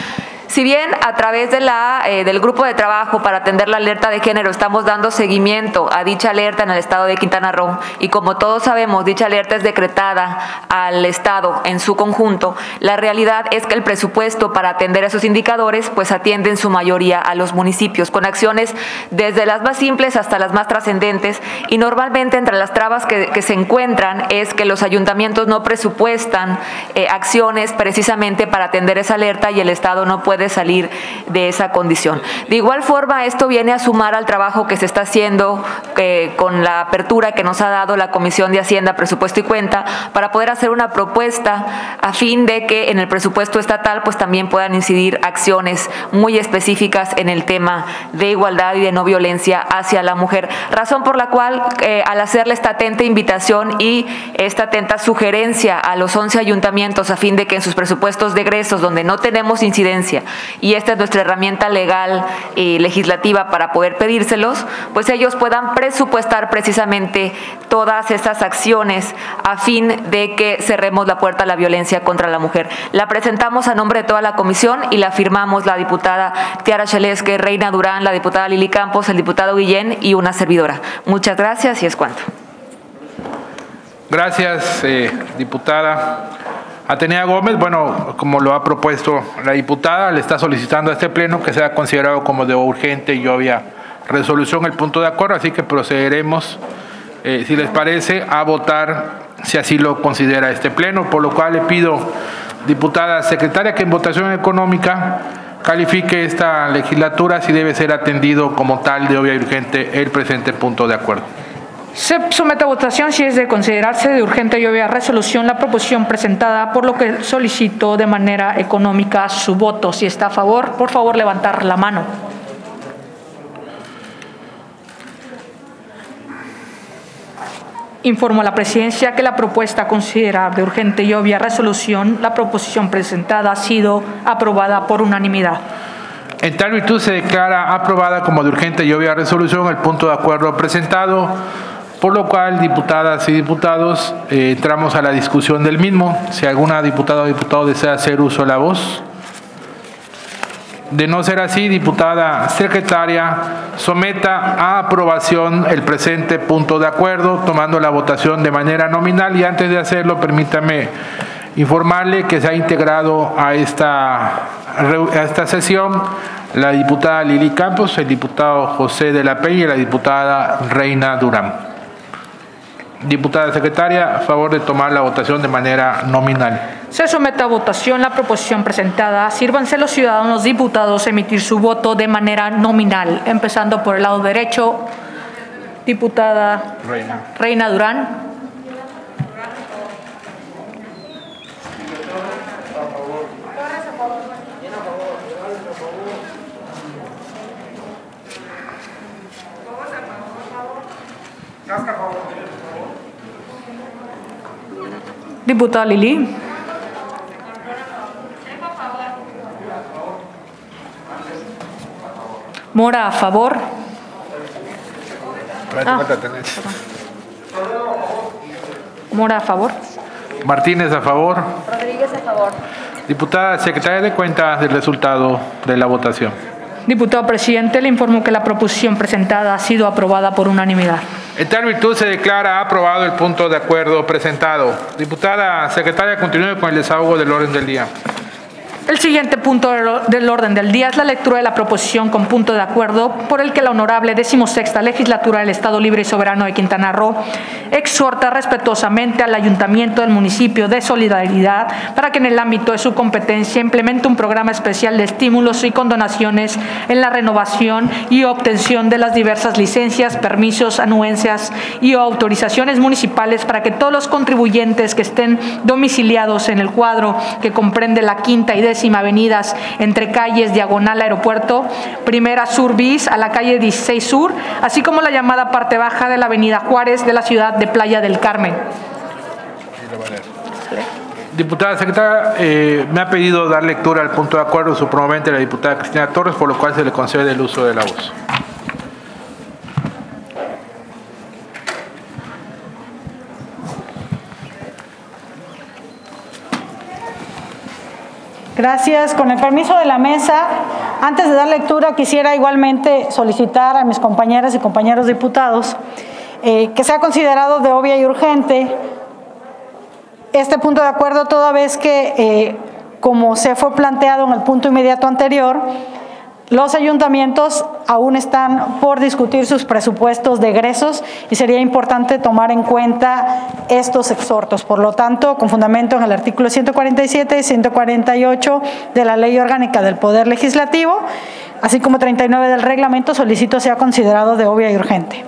Si bien a través de la, eh, del grupo de trabajo para atender la alerta de género estamos dando seguimiento a dicha alerta en el estado de Quintana Roo, y como todos sabemos, dicha alerta es decretada al estado en su conjunto, la realidad es que el presupuesto para atender esos indicadores pues atiende en su mayoría a los municipios, con acciones desde las más simples hasta las más trascendentes, y normalmente entre las trabas que, que se encuentran es que los ayuntamientos no presupuestan eh, acciones precisamente para atender esa alerta, y el estado no puede salir de esa condición. De igual forma, esto viene a sumar al trabajo que se está haciendo eh, con la apertura que nos ha dado la Comisión de Hacienda, Presupuesto y Cuenta, para poder hacer una propuesta a fin de que en el presupuesto estatal pues también puedan incidir acciones muy específicas en el tema de igualdad y de no violencia hacia la mujer. Razón por la cual eh, al hacerle esta atenta invitación y esta atenta sugerencia a los once ayuntamientos a fin de que en sus presupuestos de egresos, donde no tenemos incidencia, y esta es nuestra herramienta legal y legislativa para poder pedírselos, pues ellos puedan presupuestar precisamente todas estas acciones a fin de que cerremos la puerta a la violencia contra la mujer. La presentamos a nombre de toda la comisión y la firmamos la diputada Tiara Chelesque, Reina Durán, la diputada Lili Campos, el diputado Guillén y una servidora. Muchas gracias y es cuanto. Gracias, eh, diputada. Atenea Gómez, bueno, como lo ha propuesto la diputada, le está solicitando a este pleno que sea considerado como de urgente y obvia resolución el punto de acuerdo, así que procederemos, eh, si les parece, a votar si así lo considera este pleno, por lo cual le pido, diputada secretaria, que en votación económica califique esta legislatura si debe ser atendido como tal de obvia y urgente el presente punto de acuerdo. Se somete a votación si es de considerarse de urgente y obvia resolución la proposición presentada, por lo que solicito de manera económica su voto. Si está a favor, por favor levantar la mano. Informo a la presidencia que la propuesta a considerar de urgente y obvia resolución, la proposición presentada ha sido aprobada por unanimidad. En tal virtud se declara aprobada como de urgente y obvia resolución el punto de acuerdo presentado, por lo cual, diputadas y diputados, eh, entramos a la discusión del mismo. Si alguna diputada o diputado desea hacer uso de la voz. De no ser así, diputada secretaria, someta a aprobación el presente punto de acuerdo, tomando la votación de manera nominal, y antes de hacerlo, permítame informarle que se ha integrado a esta, a esta sesión la diputada Lili Campos, el diputado José de la Peña y la diputada Reina Durán. Diputada secretaria, a favor de tomar la votación de manera nominal. Se somete a votación la proposición presentada. Sírvanse los ciudadanos diputados a emitir su voto de manera nominal. Empezando por el lado derecho, diputada Reina, Reina Durán. Diputada Lili. Mora a favor. Ah. Mora a favor. Martínez a favor. Rodríguez a favor. Diputada secretaria, de cuenta del resultado de la votación. Diputado presidente, le informo que la proposición presentada ha sido aprobada por unanimidad. En tal virtud se declara aprobado el punto de acuerdo presentado. Diputada secretaria, continúe con el desahogo del orden del día. El siguiente punto del orden del día es la lectura de la proposición con punto de acuerdo por el que la honorable decimosexta legislatura del Estado Libre y Soberano de Quintana Roo exhorta respetuosamente al Ayuntamiento del municipio de Solidaridad para que en el ámbito de su competencia implemente un programa especial de estímulos y condonaciones en la renovación y obtención de las diversas licencias, permisos, anuencias y o autorizaciones municipales para que todos los contribuyentes que estén domiciliados en el cuadro que comprende la quinta y décima avenidas entre calles Diagonal Aeropuerto, Primera Sur bis a la calle dieciséis Sur, así como la llamada parte baja de la avenida Juárez de la ciudad de Playa del Carmen. Diputada secretaria, eh, me ha pedido dar lectura al punto de acuerdo su promovente, la diputada Cristina Torres, por lo cual se le concede el uso de la voz. Gracias. Con el permiso de la mesa, antes de dar lectura, quisiera igualmente solicitar a mis compañeras y compañeros diputados eh, que sea considerado de obvia y urgente este punto de acuerdo, toda vez que, eh, como se fue planteado en el punto inmediato anterior, los ayuntamientos aún están por discutir sus presupuestos de egresos y sería importante tomar en cuenta estos exhortos. Por lo tanto, con fundamento en el artículo ciento cuarenta y siete y ciento cuarenta y ocho de la Ley Orgánica del Poder Legislativo, así como treinta y nueve del reglamento, solicito sea considerado de obvia y urgente.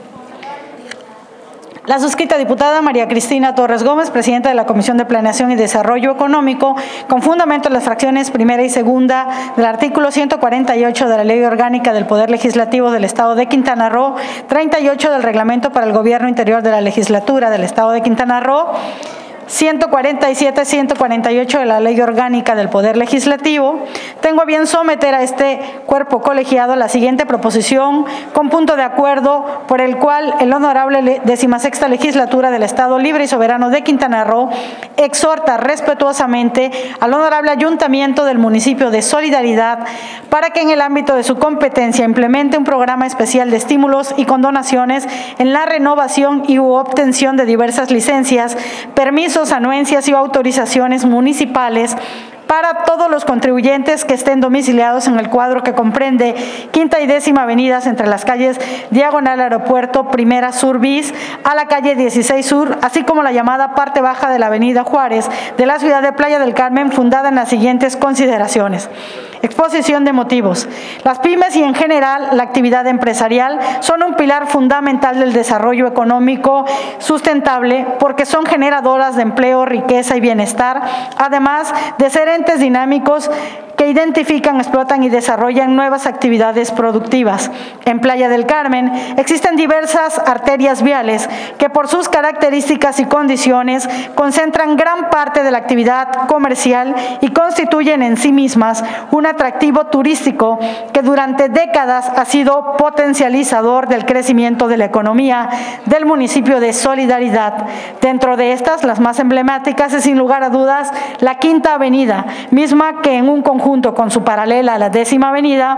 La suscrita diputada María Cristina Torres Gómez, presidenta de la Comisión de Planeación y Desarrollo Económico, con fundamento en las fracciones primera y segunda del artículo ciento cuarenta y ocho de la Ley Orgánica del Poder Legislativo del Estado de Quintana Roo, treinta y ocho del Reglamento para el Gobierno Interior de la Legislatura del Estado de Quintana Roo, ciento cuarenta y siete, ciento cuarenta y ocho de la Ley Orgánica del Poder Legislativo, tengo a bien someter a este cuerpo colegiado la siguiente proposición con punto de acuerdo por el cual el Honorable Decimasexta Legislatura del Estado Libre y Soberano de Quintana Roo exhorta respetuosamente al Honorable Ayuntamiento del Municipio de Solidaridad para que en el ámbito de su competencia implemente un programa especial de estímulos y condonaciones en la renovación y u obtención de diversas licencias, permisos, anuencias y autorizaciones municipales para todos los contribuyentes que estén domiciliados en el cuadro que comprende Quinta y Décima Avenidas entre las calles Diagonal Aeropuerto, Primera Sur bis, a la calle dieciséis Sur, así como la llamada parte baja de la Avenida Juárez de la ciudad de Playa del Carmen, fundada en las siguientes consideraciones. Exposición de motivos. Las pymes y en general la actividad empresarial son un pilar fundamental del desarrollo económico sustentable porque son generadoras de empleo, riqueza y bienestar, además de ser entes dinámicos que identifican, explotan y desarrollan nuevas actividades productivas. En Playa del Carmen existen diversas arterias viales que por sus características y condiciones concentran gran parte de la actividad comercial y constituyen en sí mismas un atractivo turístico que durante décadas ha sido potencializador del crecimiento de la economía del municipio de Solidaridad. Dentro de estas, las más emblemáticas es sin lugar a dudas la Quinta Avenida, misma que en un conjunto junto con su paralela a la Décima Avenida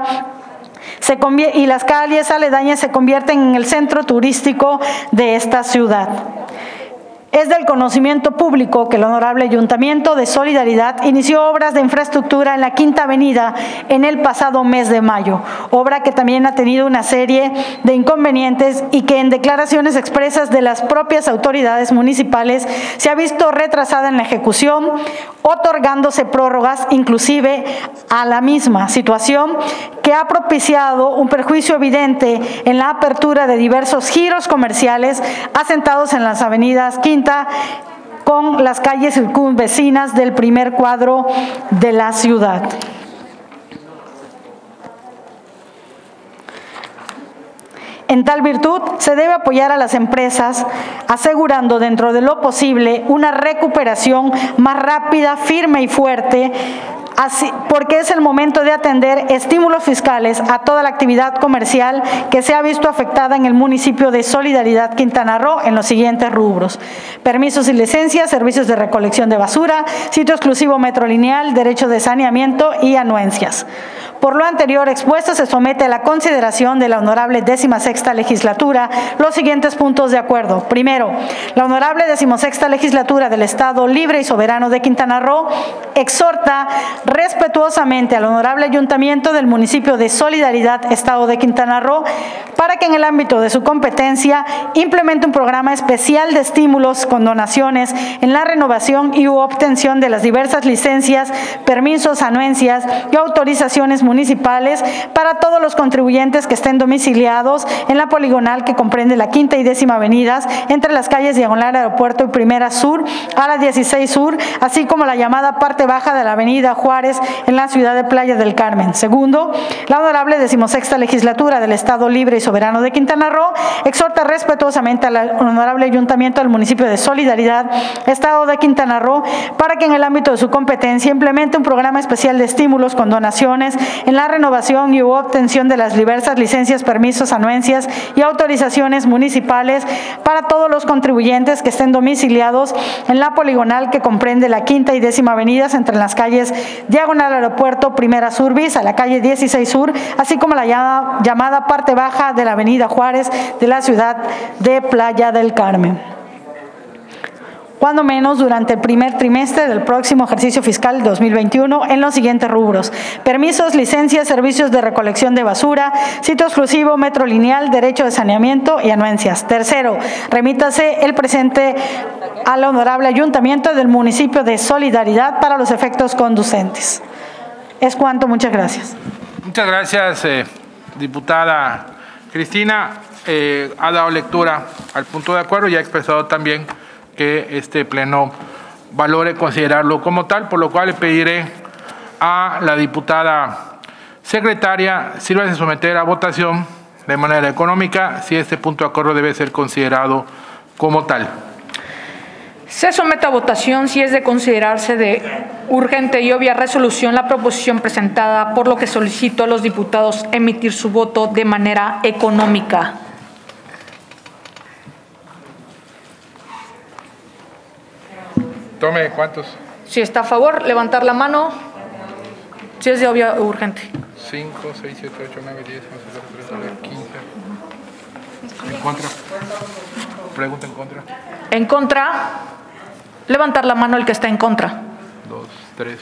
se y las calles aledañas se convierten en el centro turístico de esta ciudad. Es del conocimiento público que el Honorable Ayuntamiento de Solidaridad inició obras de infraestructura en la Quinta Avenida en el pasado mes de mayo, obra que también ha tenido una serie de inconvenientes y que en declaraciones expresas de las propias autoridades municipales se ha visto retrasada en la ejecución, otorgándose prórrogas inclusive a la misma situación que ha propiciado un perjuicio evidente en la apertura de diversos giros comerciales asentados en las avenidas Quinta con las calles circunvecinas del primer cuadro de la ciudad. En tal virtud, se debe apoyar a las empresas, asegurando dentro de lo posible una recuperación más rápida, firme y fuerte, Así, porque es el momento de atender estímulos fiscales a toda la actividad comercial que se ha visto afectada en el municipio de Solidaridad, Quintana Roo, en los siguientes rubros: permisos y licencias, servicios de recolección de basura, sitio exclusivo metrolineal, derecho de saneamiento y anuencias. Por lo anterior expuesto, se somete a la consideración de la Honorable Decimasexta Legislatura los siguientes puntos de acuerdo. Primero, la Honorable Decimasexta Legislatura del Estado Libre y Soberano de Quintana Roo exhorta respetuosamente al Honorable Ayuntamiento del municipio de Solidaridad, Estado de Quintana Roo, para que en el ámbito de su competencia implemente un programa especial de estímulos con donaciones en la renovación y u obtención de las diversas licencias, permisos, anuencias y autorizaciones municipales para todos los contribuyentes que estén domiciliados en la poligonal que comprende la Quinta y Décima Avenidas entre las calles Diagonal Aeropuerto y Primera Sur a la dieciséis Sur, así como la llamada parte baja de la Avenida Juárez en la ciudad de Playa del Carmen. Segundo, la Honorable Decimosexta Legislatura del Estado Libre y Soberano de Quintana Roo exhorta respetuosamente al Honorable Ayuntamiento del municipio de Solidaridad, Estado de Quintana Roo, para que en el ámbito de su competencia implemente un programa especial de estímulos con donaciones en la renovación y u obtención de las diversas licencias, permisos, anuencias y autorizaciones municipales para todos los contribuyentes que estén domiciliados en la poligonal que comprende la Quinta y Décima Avenidas entre las calles diagonal Aeropuerto Primera Surbis, a la calle dieciséis Sur, así como la llamada, llamada parte baja de la avenida Juárez de la ciudad de Playa del Carmen. Cuando menos durante el primer trimestre del próximo ejercicio fiscal dos mil veintiuno en los siguientes rubros: permisos, licencias, servicios de recolección de basura, sitio exclusivo, metro lineal, derecho de saneamiento y anuencias. Tercero, remítase el presente al honorable ayuntamiento del municipio de Solidaridad para los efectos conducentes. Es cuanto, muchas gracias. Muchas gracias, eh, diputada Cristina. Eh, ha dado lectura al punto de acuerdo y ha expresado también que este pleno valore considerarlo como tal, por lo cual le pediré a la diputada secretaria sirva de someter a votación de manera económica si este punto de acuerdo debe ser considerado como tal. Se somete a votación si es de considerarse de urgente y obvia resolución la proposición presentada, por lo que solicito a los diputados emitir su voto de manera económica. Tome, ¿cuántos? Si está a favor, levantar la mano. Si es de obvia o urgente. cinco, seis, siete, ocho, nueve, diez, once, doce, trece, quince. ¿En contra? Pregunta en contra. En contra, levantar la mano el que está en contra. Dos, tres.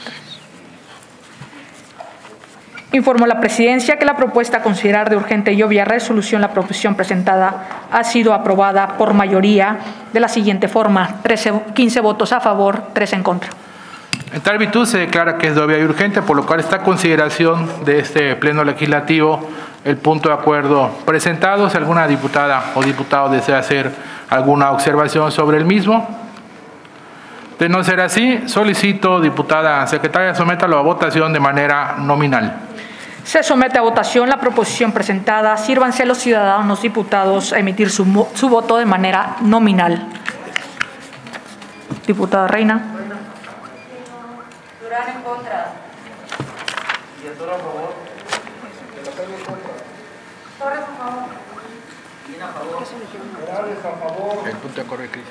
Informo a la Presidencia que la propuesta a considerar de urgente y obvia resolución la proposición presentada ha sido aprobada por mayoría de la siguiente forma: trece, quince votos a favor, tres en contra. En tal virtud se declara que es de obvia y urgente, por lo cual está a consideración de este pleno legislativo el punto de acuerdo presentado. Si alguna diputada o diputado desea hacer alguna observación sobre el mismo. De no ser así, solicito, diputada secretaria, sométalo a votación de manera nominal. Se somete a votación la proposición presentada. Sírvanse los ciudadanos diputados a emitir su, su voto de manera nominal. Diputada Reina. Durán en contra. Villatoro a favor. Torres a favor. Medina a favor. Morales a favor. El punto de acuerdo de crisis.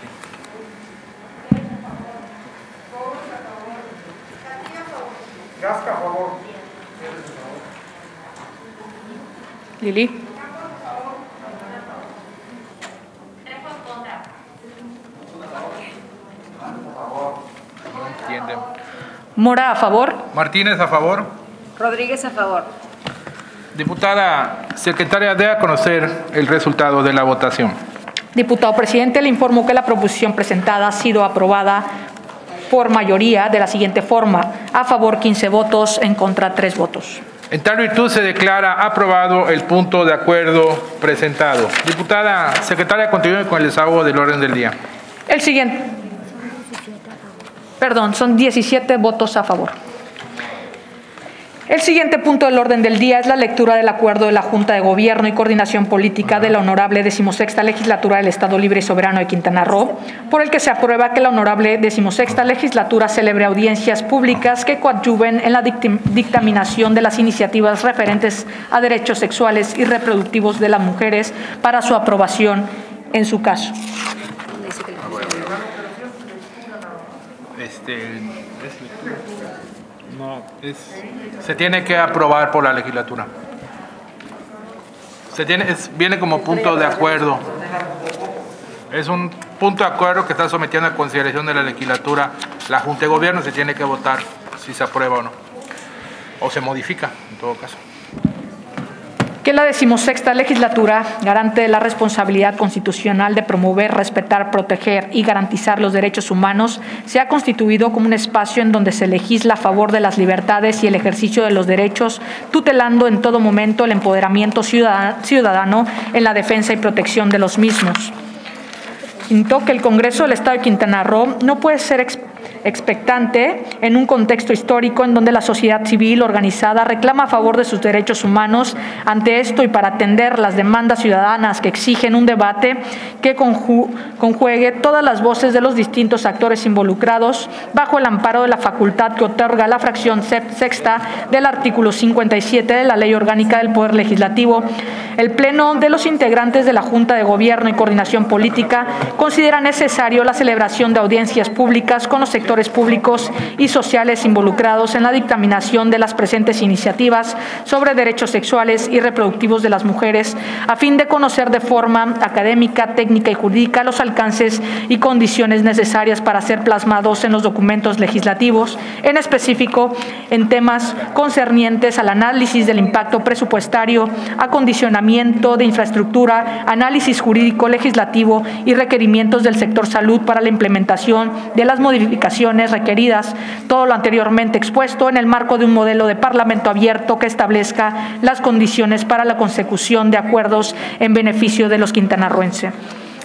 Gasca a favor. Lili. No entienden. Mora a favor. Martínez a favor. Rodríguez a favor. Diputada secretaria, dé a conocer el resultado de la votación. Diputado presidente, le informo que la proposición presentada ha sido aprobada por mayoría de la siguiente forma: a favor quince votos, en contra tres votos. En tal virtud se declara aprobado el punto de acuerdo presentado. Diputada secretaria, continúe con el desahogo del orden del día. El siguiente. Perdón, son diecisiete votos a favor. El siguiente punto del orden del día es la lectura del acuerdo de la Junta de Gobierno y Coordinación Política de la Honorable Decimosexta Legislatura del Estado Libre y Soberano de Quintana Roo, por el que se aprueba que la Honorable Decimosexta Legislatura celebre audiencias públicas que coadyuven en la dictaminación de las iniciativas referentes a derechos sexuales y reproductivos de las mujeres para su aprobación en su caso. Este, no, es, se tiene que aprobar por la legislatura. Se tiene, es, viene como punto de acuerdo. Es un punto de acuerdo que está sometiendo a consideración de la legislatura. La Junta de Gobierno se tiene que votar si se aprueba o no. O se modifica, en todo caso. Que la decimosexta legislatura, garante de la responsabilidad constitucional de promover, respetar, proteger y garantizar los derechos humanos, se ha constituido como un espacio en donde se legisla a favor de las libertades y el ejercicio de los derechos, tutelando en todo momento el empoderamiento ciudadano en la defensa y protección de los mismos. Quinto, que el Congreso del Estado de Quintana Roo no puede ser expectante en un contexto histórico en donde la sociedad civil organizada reclama a favor de sus derechos humanos. Ante esto y para atender las demandas ciudadanas que exigen un debate que conjuegue todas las voces de los distintos actores involucrados bajo el amparo de la facultad que otorga la fracción sexta del artículo cincuenta y siete de la Ley Orgánica del Poder Legislativo, el Pleno de los integrantes de la Junta de Gobierno y Coordinación Política considera necesario la celebración de audiencias públicas con los sectores sectores públicos y sociales involucrados en la dictaminación de las presentes iniciativas sobre derechos sexuales y reproductivos de las mujeres, a fin de conocer de forma académica, técnica y jurídica los alcances y condiciones necesarias para ser plasmados en los documentos legislativos, en específico en temas concernientes al análisis del impacto presupuestario, acondicionamiento de infraestructura, análisis jurídico legislativo y requerimientos del sector salud para la implementación de las modificaciones requeridas, todo lo anteriormente expuesto en el marco de un modelo de parlamento abierto que establezca las condiciones para la consecución de acuerdos en beneficio de los quintanarroenses.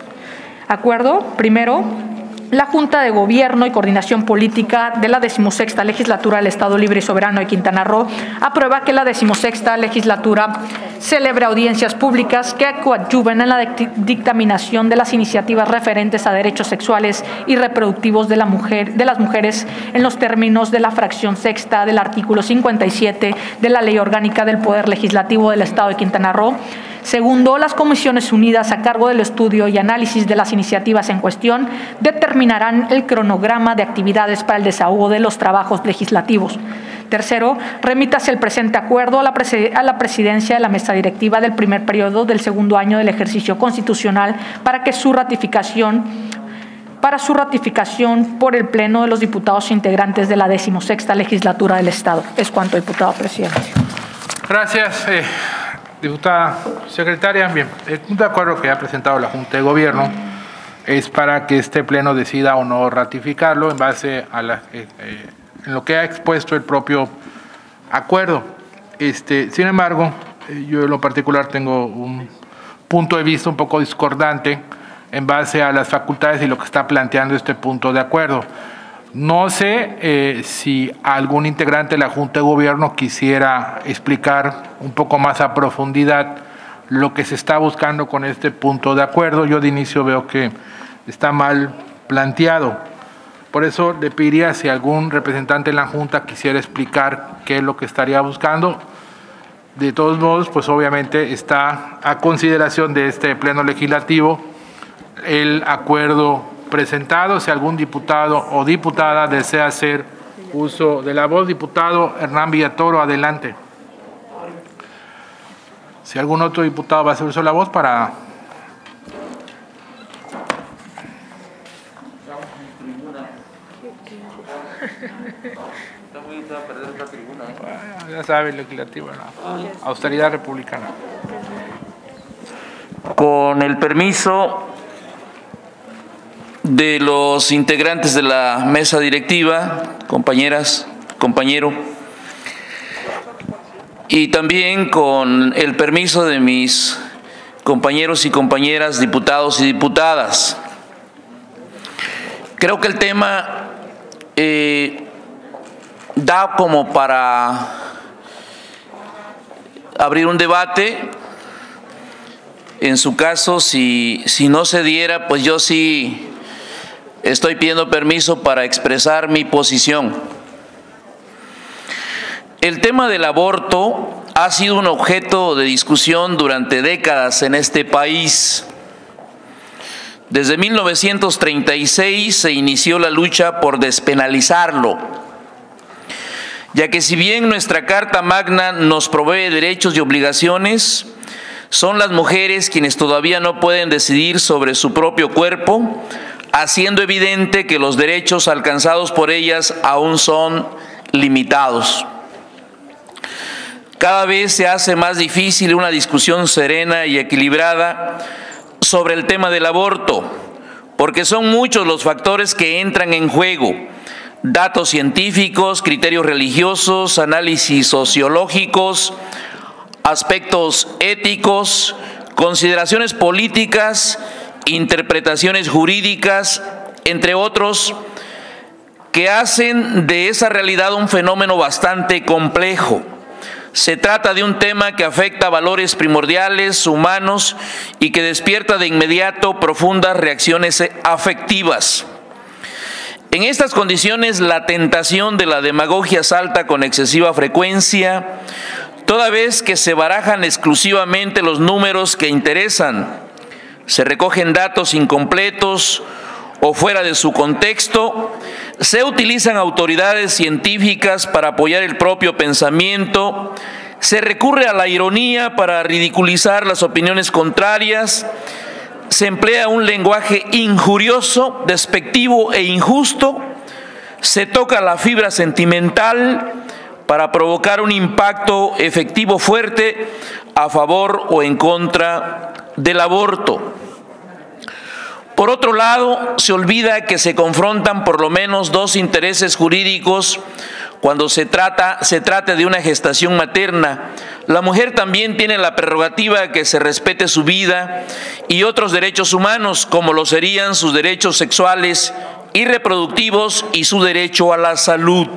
Acuerdo, primero, la Junta de Gobierno y Coordinación Política de la decimosexta Legislatura del Estado Libre y Soberano de Quintana Roo aprueba que la decimosexta Legislatura celebre audiencias públicas que coadyuven en la dictaminación de las iniciativas referentes a derechos sexuales y reproductivos de, la mujer, de las mujeres en los términos de la fracción sexta del artículo cincuenta y siete de la Ley Orgánica del Poder Legislativo del Estado de Quintana Roo. Segundo, las comisiones unidas a cargo del estudio y análisis de las iniciativas en cuestión determinarán el cronograma de actividades para el desahogo de los trabajos legislativos. Tercero, remítase el presente acuerdo a la, a la presidencia de la mesa directiva del primer periodo del segundo año del ejercicio constitucional para que su ratificación para su ratificación por el Pleno de los diputados integrantes de la decimosexta Legislatura del Estado. Es cuanto, diputado presidente. Gracias. Eh... Diputada secretaria, bien, el punto de acuerdo que ha presentado la Junta de Gobierno es para que este Pleno decida o no ratificarlo en base a la, eh, eh, en lo que ha expuesto el propio acuerdo. Este, sin embargo, eh, yo en lo particular tengo un punto de vista un poco discordante en base a las facultades y lo que está planteando este punto de acuerdo. No sé eh, si algún integrante de la Junta de Gobierno quisiera explicar un poco más a profundidad lo que se está buscando con este punto de acuerdo. Yo de inicio veo que está mal planteado. Por eso le pediría si algún representante de la Junta quisiera explicar qué es lo que estaría buscando. De todos modos, pues obviamente está a consideración de este Pleno Legislativo el acuerdo presentado. Si algún diputado o diputada desea hacer uso de la voz, diputado Hernán Villatoro, adelante. Si algún otro diputado va a hacer uso de la voz para... Ya sabe, legislativo, ¿no? Austeridad republicana. Con el permiso de los integrantes de la mesa directiva, compañeras, compañero, y también con el permiso de mis compañeros y compañeras diputados y diputadas. Creo que el tema eh, da como para abrir un debate. En su caso, si, si no se diera, pues yo sí estoy pidiendo permiso para expresar mi posición. El tema del aborto ha sido un objeto de discusión durante décadas en este país. Desde mil novecientos treinta y seis se inició la lucha por despenalizarlo, ya que si bien nuestra Carta Magna nos provee derechos y obligaciones, son las mujeres quienes todavía no pueden decidir sobre su propio cuerpo, haciendo evidente que los derechos alcanzados por ellas aún son limitados. Cada vez se hace más difícil una discusión serena y equilibrada sobre el tema del aborto, porque son muchos los factores que entran en juego: datos científicos, criterios religiosos, análisis sociológicos, aspectos éticos, consideraciones políticas, interpretaciones jurídicas, entre otros, que hacen de esa realidad un fenómeno bastante complejo. Se trata de un tema que afecta valores primordiales, humanos, y que despierta de inmediato profundas reacciones afectivas. En estas condiciones, la tentación de la demagogia salta con excesiva frecuencia, toda vez que se barajan exclusivamente los números que interesan. Se recogen datos incompletos o fuera de su contexto, se utilizan autoridades científicas para apoyar el propio pensamiento, se recurre a la ironía para ridiculizar las opiniones contrarias, se emplea un lenguaje injurioso, despectivo e injusto, se toca la fibra sentimental para provocar un impacto efectivo fuerte a favor o en contra del aborto. Por otro lado, se olvida que se confrontan por lo menos dos intereses jurídicos cuando se trata, se trate de una gestación materna. La mujer también tiene la prerrogativa de que se respete su vida y otros derechos humanos, como lo serían sus derechos sexuales y reproductivos y su derecho a la salud.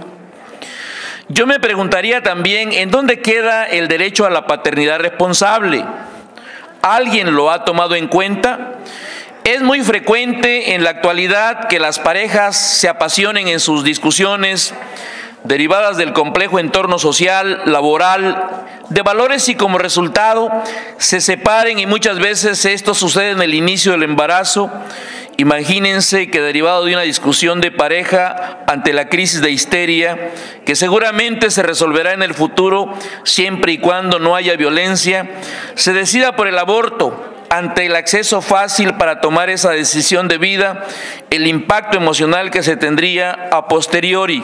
Yo me preguntaría también, ¿en dónde queda el derecho a la paternidad responsable? ¿Alguien lo ha tomado en cuenta? Es muy frecuente en la actualidad que las parejas se apasionen en sus discusiones derivadas del complejo entorno social, laboral, de valores y como resultado se separen y muchas veces esto sucede en el inicio del embarazo. Imagínense que derivado de una discusión de pareja ante la crisis de histeria, que seguramente se resolverá en el futuro siempre y cuando no haya violencia, se decida por el aborto. Ante el acceso fácil para tomar esa decisión de vida, el impacto emocional que se tendría a posteriori.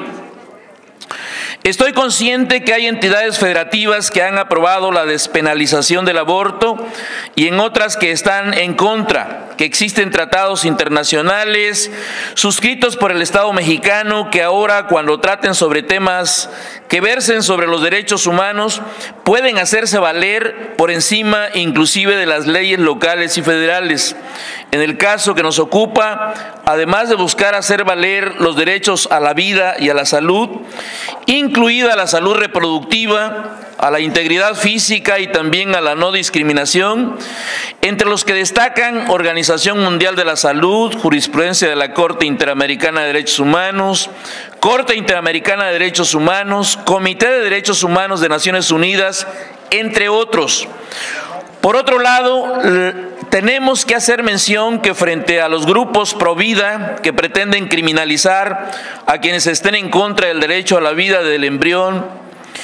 Estoy consciente que hay entidades federativas que han aprobado la despenalización del aborto y en otras que están en contra, que existen tratados internacionales suscritos por el Estado mexicano que ahora, cuando traten sobre temas que versen sobre los derechos humanos, pueden hacerse valer por encima inclusive de las leyes locales y federales. En el caso que nos ocupa, además de buscar hacer valer los derechos a la vida y a la salud, incluida la salud reproductiva, a la integridad física y también a la no discriminación, entre los que destacan Organización Mundial de la Salud, jurisprudencia de la Corte Interamericana de Derechos Humanos, Corte Interamericana de Derechos Humanos, Comité de Derechos Humanos de Naciones Unidas, entre otros. Por otro lado, tenemos que hacer mención que frente a los grupos pro vida que pretenden criminalizar a quienes estén en contra del derecho a la vida del embrión,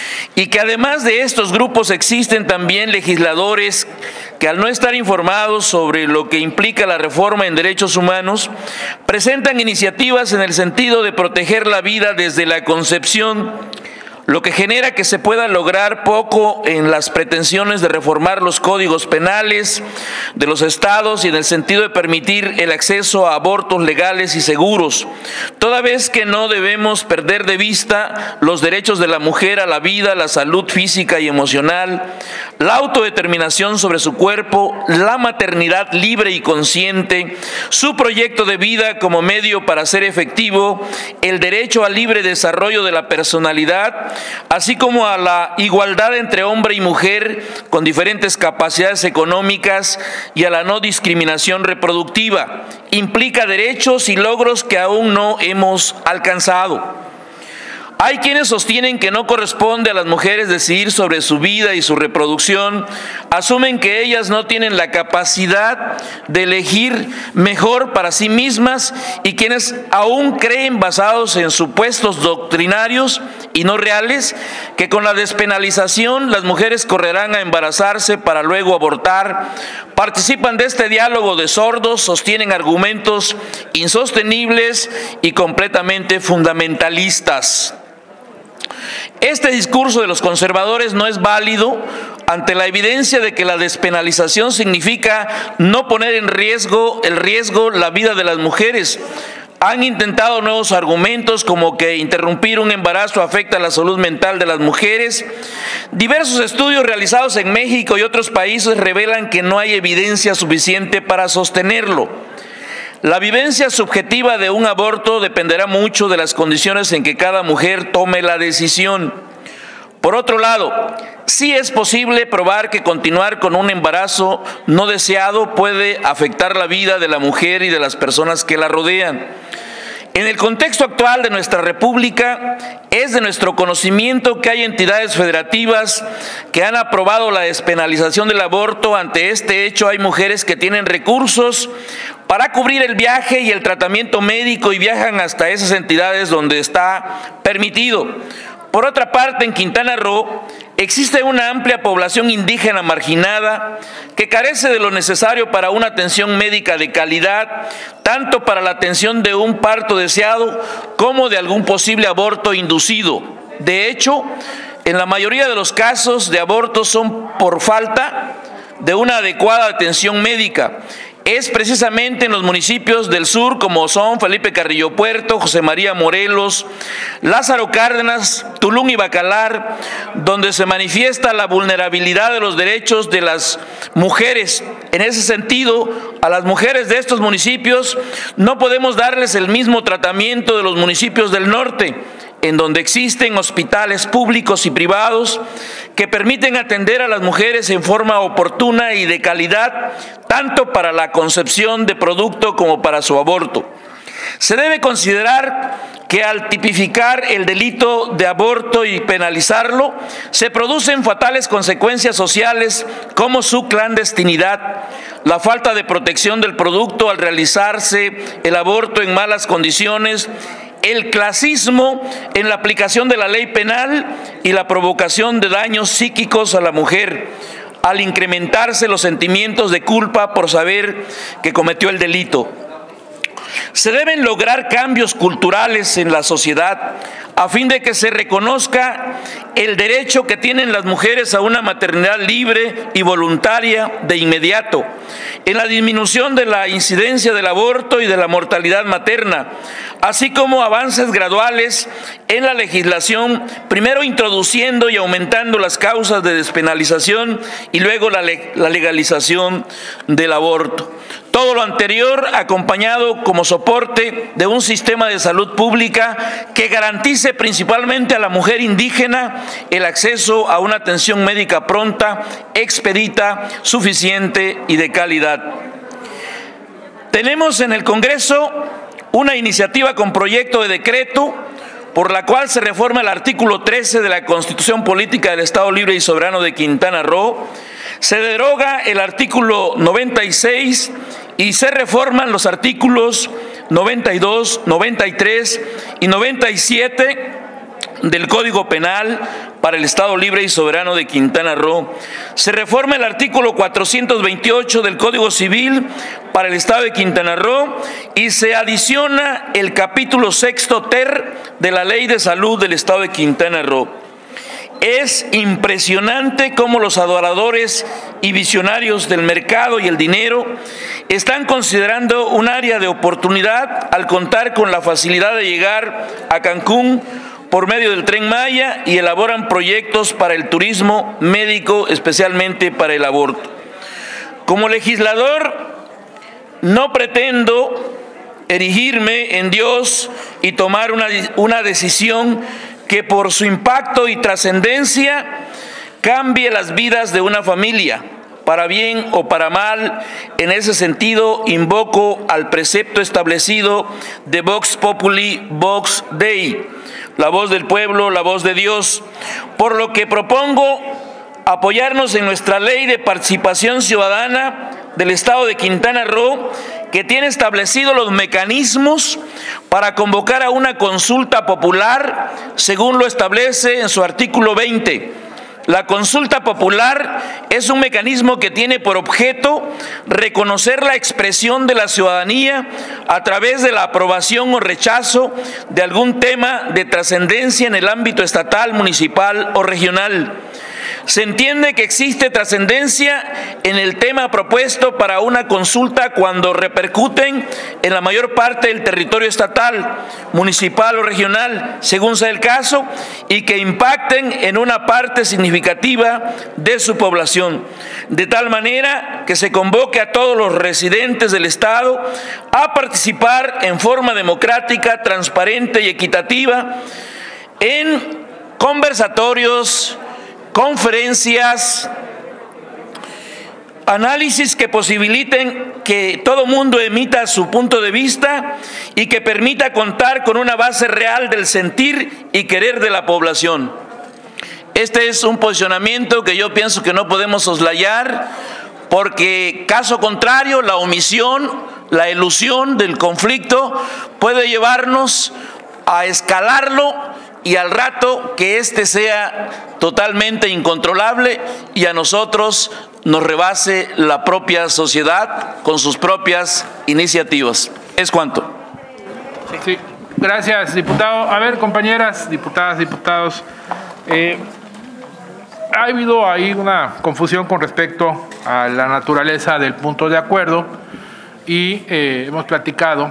y que además de estos grupos existen también legisladores que al no estar informados sobre lo que implica la reforma en derechos humanos, presentan iniciativas en el sentido de proteger la vida desde la concepción, lo que genera que se pueda lograr poco en las pretensiones de reformar los códigos penales de los estados y en el sentido de permitir el acceso a abortos legales y seguros, toda vez que no debemos perder de vista los derechos de la mujer a la vida, la salud física y emocional, la autodeterminación sobre su cuerpo, la maternidad libre y consciente, su proyecto de vida como medio para hacer efectivo el derecho al libre desarrollo de la personalidad, así como a la igualdad entre hombre y mujer con diferentes capacidades económicas y a la no discriminación reproductiva. Implica derechos y logros que aún no hemos alcanzado. Hay quienes sostienen que no corresponde a las mujeres decidir sobre su vida y su reproducción, asumen que ellas no tienen la capacidad de elegir mejor para sí mismas y quienes aún creen, basados en supuestos doctrinarios y no reales, que con la despenalización las mujeres correrán a embarazarse para luego abortar, participan de este diálogo de sordos, sostienen argumentos insostenibles y completamente fundamentalistas. Este discurso de los conservadores no es válido ante la evidencia de que la despenalización significa no poner en riesgo el riesgo la vida de las mujeres. Han intentado nuevos argumentos como que interrumpir un embarazo afecta la salud mental de las mujeres. Diversos estudios realizados en México y otros países revelan que no hay evidencia suficiente para sostenerlo. La vivencia subjetiva de un aborto dependerá mucho de las condiciones en que cada mujer tome la decisión. Por otro lado, sí es posible probar que continuar con un embarazo no deseado puede afectar la vida de la mujer y de las personas que la rodean. En el contexto actual de nuestra República, es de nuestro conocimiento que hay entidades federativas que han aprobado la despenalización del aborto. Ante este hecho, hay mujeres que tienen recursos para cubrir el viaje y el tratamiento médico y viajan hasta esas entidades donde está permitido. Por otra parte, en Quintana Roo existe una amplia población indígena marginada que carece de lo necesario para una atención médica de calidad, tanto para la atención de un parto deseado como de algún posible aborto inducido. De hecho, en la mayoría de los casos de abortos son por falta de una adecuada atención médica. Es precisamente en los municipios del sur, como son Felipe Carrillo Puerto, José María Morelos, Lázaro Cárdenas, Tulum y Bacalar, donde se manifiesta la vulnerabilidad de los derechos de las mujeres. En ese sentido, a las mujeres de estos municipios no podemos darles el mismo tratamiento de los municipios del norte, en donde existen hospitales públicos y privados que permiten atender a las mujeres en forma oportuna y de calidad, tanto para la concepción de producto como para su aborto. Se debe considerar que al tipificar el delito de aborto y penalizarlo, se producen fatales consecuencias sociales como su clandestinidad, la falta de protección del producto al realizarse el aborto en malas condiciones, el clasismo en la aplicación de la ley penal y la provocación de daños psíquicos a la mujer, al incrementarse los sentimientos de culpa por saber que cometió el delito. Se deben lograr cambios culturales en la sociedad a fin de que se reconozca el derecho que tienen las mujeres a una maternidad libre y voluntaria de inmediato, en la disminución de la incidencia del aborto y de la mortalidad materna, así como avances graduales en la legislación, primero introduciendo y aumentando las causas de despenalización y luego la, la legalización del aborto. Todo lo anterior acompañado como soporte de un sistema de salud pública que garantice principalmente a la mujer indígena el acceso a una atención médica pronta, expedita, suficiente y de calidad. Tenemos en el Congreso una iniciativa con proyecto de decreto por la cual se reforma el artículo trece de la Constitución Política del Estado Libre y Soberano de Quintana Roo, se deroga el artículo noventa y seis y se reforman los artículos noventa y dos, noventa y tres y noventa y siete del Código Penal para el Estado Libre y Soberano de Quintana Roo. Se reforma el artículo cuatrocientos veintiocho del Código Civil para el Estado de Quintana Roo y se adiciona el capítulo sexto ter de la Ley de Salud del Estado de Quintana Roo. Es impresionante cómo los adoradores y visionarios del mercado y el dinero están considerando un área de oportunidad al contar con la facilidad de llegar a Cancún por medio del Tren Maya y elaboran proyectos para el turismo médico, especialmente para el aborto. Como legislador, no pretendo erigirme en Dios y tomar una, una decisión que por su impacto y trascendencia cambie las vidas de una familia, para bien o para mal. En ese sentido, invoco al precepto establecido de Vox Populi, Vox Dei, la voz del pueblo, la voz de Dios, por lo que propongo apoyarnos en nuestra ley de participación ciudadana del Estado de Quintana Roo, que tiene establecidos los mecanismos para convocar a una consulta popular, según lo establece en su artículo veinte. La consulta popular es un mecanismo que tiene por objeto reconocer la expresión de la ciudadanía a través de la aprobación o rechazo de algún tema de trascendencia en el ámbito estatal, municipal o regional. Se entiende que existe trascendencia en el tema propuesto para una consulta cuando repercuten en la mayor parte del territorio estatal, municipal o regional, según sea el caso, y que impacten en una parte significativa de su población, de tal manera que se convoque a todos los residentes del Estado a participar en forma democrática, transparente y equitativa en conversatorios, conferencias, Análisis que posibiliten que todo mundo emita su punto de vista y que permita contar con una base real del sentir y querer de la población. Este es un posicionamiento que yo pienso que no podemos soslayar, porque caso contrario, la omisión, la elusión del conflicto puede llevarnos a escalarlo y al rato que éste sea totalmente incontrolable y a nosotros nos rebase la propia sociedad con sus propias iniciativas. Es cuanto. Sí, gracias, diputado. A ver, compañeras, diputadas, diputados, eh, ha habido ahí una confusión con respecto a la naturaleza del punto de acuerdo y eh, hemos platicado,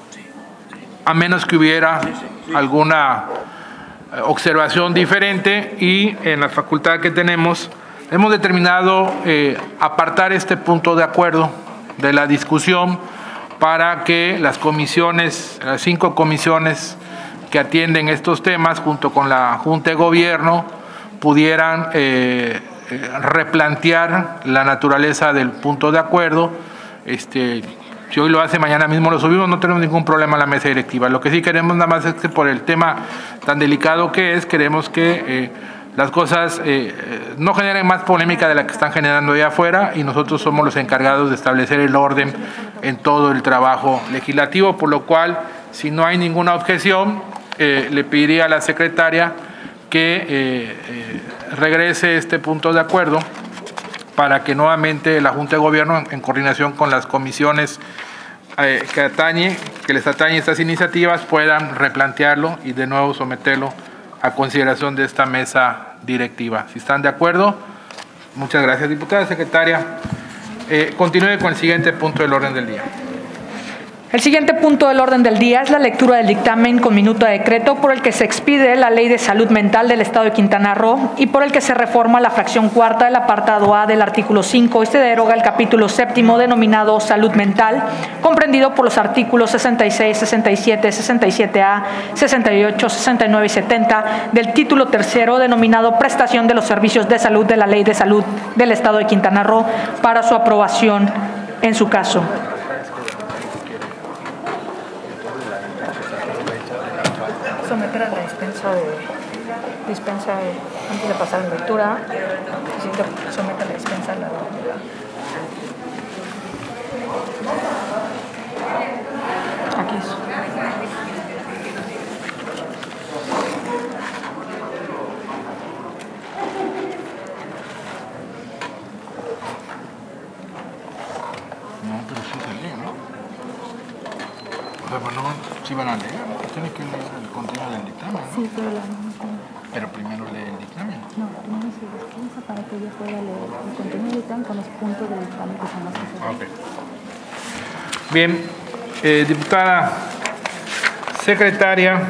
a menos que hubiera alguna observación diferente, y en la facultad que tenemos hemos determinado eh, apartar este punto de acuerdo de la discusión para que las comisiones, las cinco comisiones que atienden estos temas junto con la Junta de Gobierno pudieran eh, replantear la naturaleza del punto de acuerdo. Este, si hoy lo hace, mañana mismo lo subimos, no tenemos ningún problema en la mesa directiva. Lo que sí queremos nada más es que por el tema tan delicado que es, queremos que eh, las cosas eh, no generen más polémica de la que están generando allá afuera, y nosotros somos los encargados de establecer el orden en todo el trabajo legislativo, por lo cual, si no hay ninguna objeción, eh, le pediría a la secretaria que eh, eh, regrese este punto de acuerdo para que nuevamente la Junta de Gobierno, en, en coordinación con las comisiones eh, que atañe, que les atañen estas iniciativas, puedan replantearlo y de nuevo someterlo a consideración de esta mesa directiva. Si están de acuerdo, muchas gracias, diputada secretaria. Eh, continúe con el siguiente punto del orden del día. El siguiente punto del orden del día es la lectura del dictamen con minuto de decreto por el que se expide la Ley de Salud Mental del Estado de Quintana Roo y por el que se reforma la fracción cuarta del apartado A del artículo cinco y se deroga el capítulo séptimo denominado Salud Mental, comprendido por los artículos sesenta y seis, sesenta y siete, sesenta y siete A, sesenta y ocho, sesenta y nueve y setenta del título tercero denominado Prestación de los Servicios de Salud de la Ley de Salud del Estado de Quintana Roo para su aprobación en su caso. Someter a la dispensa de dispensa de, antes de pasar la lectura, se somete a la dispensa a la lectura. Aquí es. No, pero sí se lee, ¿no? O sea, pues no, sí van a leer, tienen que leer el contenido del dictamen, ¿no? Sí, pero la... Pero primero lee el dictamen. No, primero se descansa para que ella pueda leer el contenido del dictamen con los puntos del dictamen que son los que se leen. Okay. Bien, eh, diputada secretaria,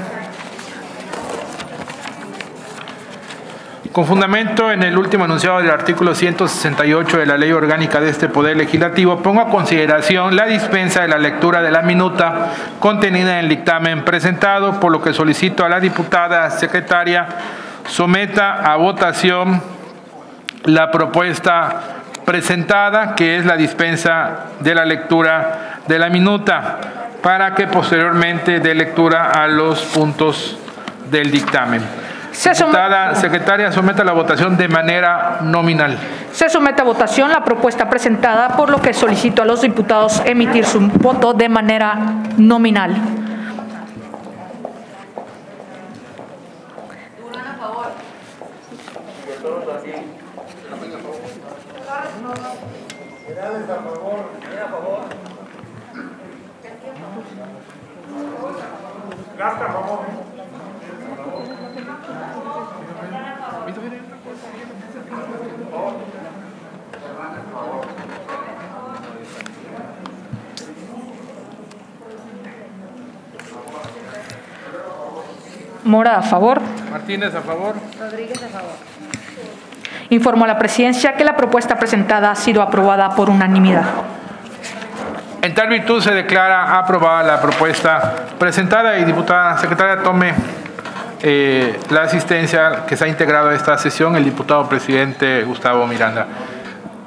con fundamento en el último enunciado del artículo ciento sesenta y ocho de la Ley Orgánica de este Poder Legislativo, pongo a consideración la dispensa de la lectura de la minuta contenida en el dictamen presentado, por lo que solicito a la diputada secretaria someta a votación la propuesta presentada, que es la dispensa de la lectura de la minuta, para que posteriormente dé lectura a los puntos del dictamen. Diputada secretaria, somete a la votación de manera nominal. Se somete a votación la propuesta presentada, por lo que solicito a los diputados emitir su voto de manera nominal. Generales a favor. A favor. Gasta a favor. Mora a favor. Martínez a favor. Rodríguez a favor. Informo a la presidencia que la propuesta presentada ha sido aprobada por unanimidad. En tal virtud se declara aprobada la propuesta presentada y diputada secretaria tome eh, la asistencia que se ha integrado a esta sesión el diputado presidente Gustavo Miranda.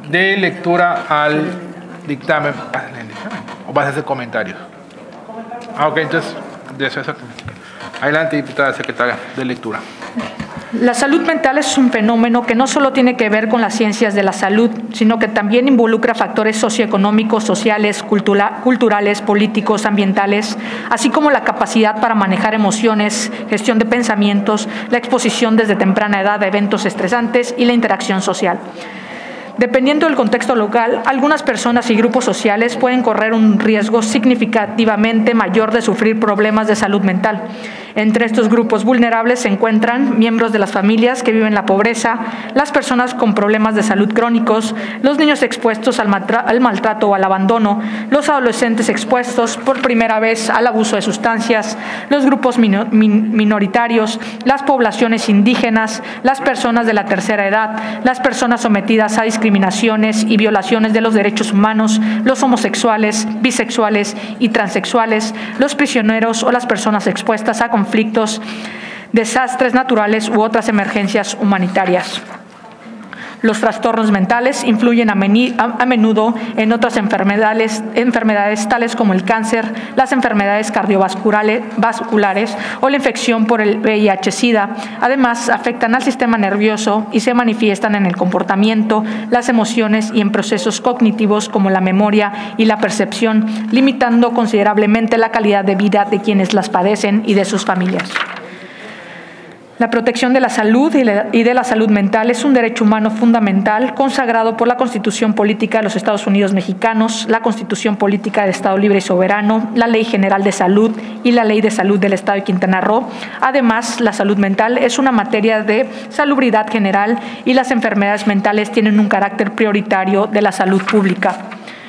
de lectura al dictamen. ¿O vas a hacer comentarios? Ah, ok, entonces, de eso, exactamente. Adelante, diputada secretaria, de lectura. La salud mental es un fenómeno que no solo tiene que ver con las ciencias de la salud, sino que también involucra factores socioeconómicos, sociales, cultura, culturales, políticos, ambientales, así como la capacidad para manejar emociones, gestión de pensamientos, la exposición desde temprana edad a eventos estresantes y la interacción social. Dependiendo del contexto local, algunas personas y grupos sociales pueden correr un riesgo significativamente mayor de sufrir problemas de salud mental. Entre estos grupos vulnerables se encuentran miembros de las familias que viven la pobreza, las personas con problemas de salud crónicos, los niños expuestos al, al maltrato o al abandono, los adolescentes expuestos por primera vez al abuso de sustancias, los grupos minor, min, minoritarios, las poblaciones indígenas, las personas de la tercera edad, las personas sometidas a discriminaciones y violaciones de los derechos humanos, los homosexuales, bisexuales y transexuales, los prisioneros o las personas expuestas a conflictos, desastres naturales u otras emergencias humanitarias. Los trastornos mentales influyen a, a menudo en otras enfermedades, enfermedades tales como el cáncer, las enfermedades cardiovasculares vasculares, o la infección por el V I H SIDA. Además, afectan al sistema nervioso y se manifiestan en el comportamiento, las emociones y en procesos cognitivos como la memoria y la percepción, limitando considerablemente la calidad de vida de quienes las padecen y de sus familias. La protección de la salud y de la salud mental es un derecho humano fundamental consagrado por la Constitución Política de los Estados Unidos Mexicanos, la Constitución Política del Estado Libre y Soberano, la Ley General de Salud y la Ley de Salud del Estado de Quintana Roo. Además, la salud mental es una materia de salubridad general y las enfermedades mentales tienen un carácter prioritario de la salud pública.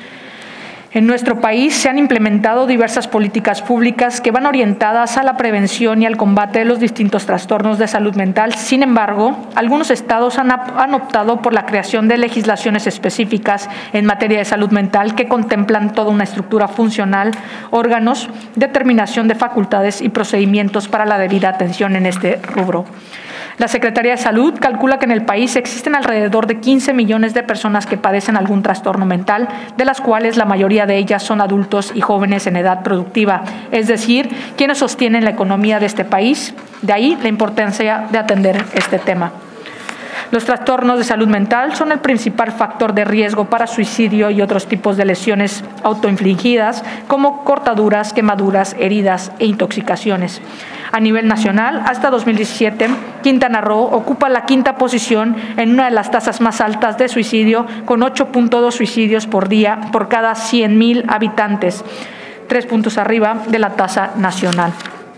En nuestro país se han implementado diversas políticas públicas que van orientadas a la prevención y al combate de los distintos trastornos de salud mental. Sin embargo, algunos estados han, han optado por la creación de legislaciones específicas en materia de salud mental que contemplan toda una estructura funcional, órganos, determinación de facultades y procedimientos para la debida atención en este rubro. La Secretaría de Salud calcula que en el país existen alrededor de quince millones de personas que padecen algún trastorno mental, de las cuales la mayoría de ellas son adultos y jóvenes en edad productiva, es decir, quienes sostienen la economía de este país. De ahí la importancia de atender este tema. Los trastornos de salud mental son el principal factor de riesgo para suicidio y otros tipos de lesiones autoinfligidas, como cortaduras, quemaduras, heridas e intoxicaciones. A nivel nacional, hasta dos mil diecisiete, Quintana Roo ocupa la quinta posición en una de las tasas más altas de suicidio, con ocho punto dos suicidios por día por cada cien mil habitantes, tres puntos arriba de la tasa nacional.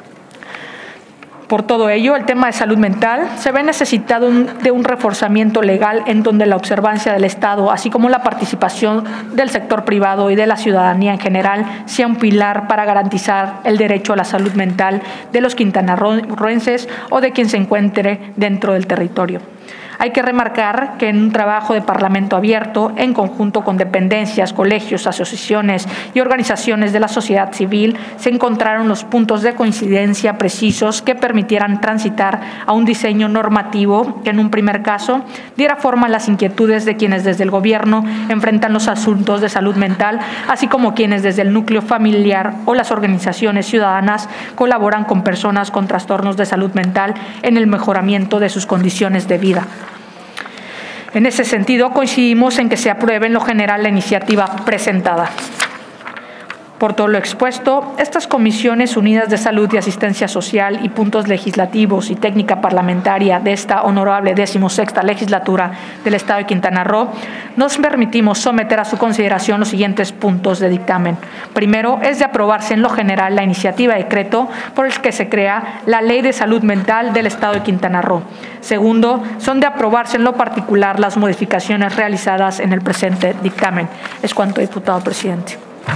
Por todo ello, el tema de salud mental se ve necesitado de un reforzamiento legal en donde la observancia del Estado, así como la participación del sector privado y de la ciudadanía en general, sea un pilar para garantizar el derecho a la salud mental de los quintanarroenses o de quien se encuentre dentro del territorio. Hay que remarcar que en un trabajo de Parlamento abierto, en conjunto con dependencias, colegios, asociaciones y organizaciones de la sociedad civil, se encontraron los puntos de coincidencia precisos que permitieran transitar a un diseño normativo que en un primer caso diera forma a las inquietudes de quienes desde el gobierno enfrentan los asuntos de salud mental, así como quienes desde el núcleo familiar o las organizaciones ciudadanas colaboran con personas con trastornos de salud mental en el mejoramiento de sus condiciones de vida. En ese sentido, coincidimos en que se apruebe en lo general la iniciativa presentada. Por todo lo expuesto, estas comisiones unidas de salud y asistencia social y puntos legislativos y técnica parlamentaria de esta honorable decimosexta legislatura del Estado de Quintana Roo, nos permitimos someter a su consideración los siguientes puntos de dictamen. Primero, es de aprobarse en lo general la iniciativa de decreto por el que se crea la Ley de Salud Mental del Estado de Quintana Roo. Segundo, son de aprobarse en lo particular las modificaciones realizadas en el presente dictamen. Es cuanto, diputado presidente.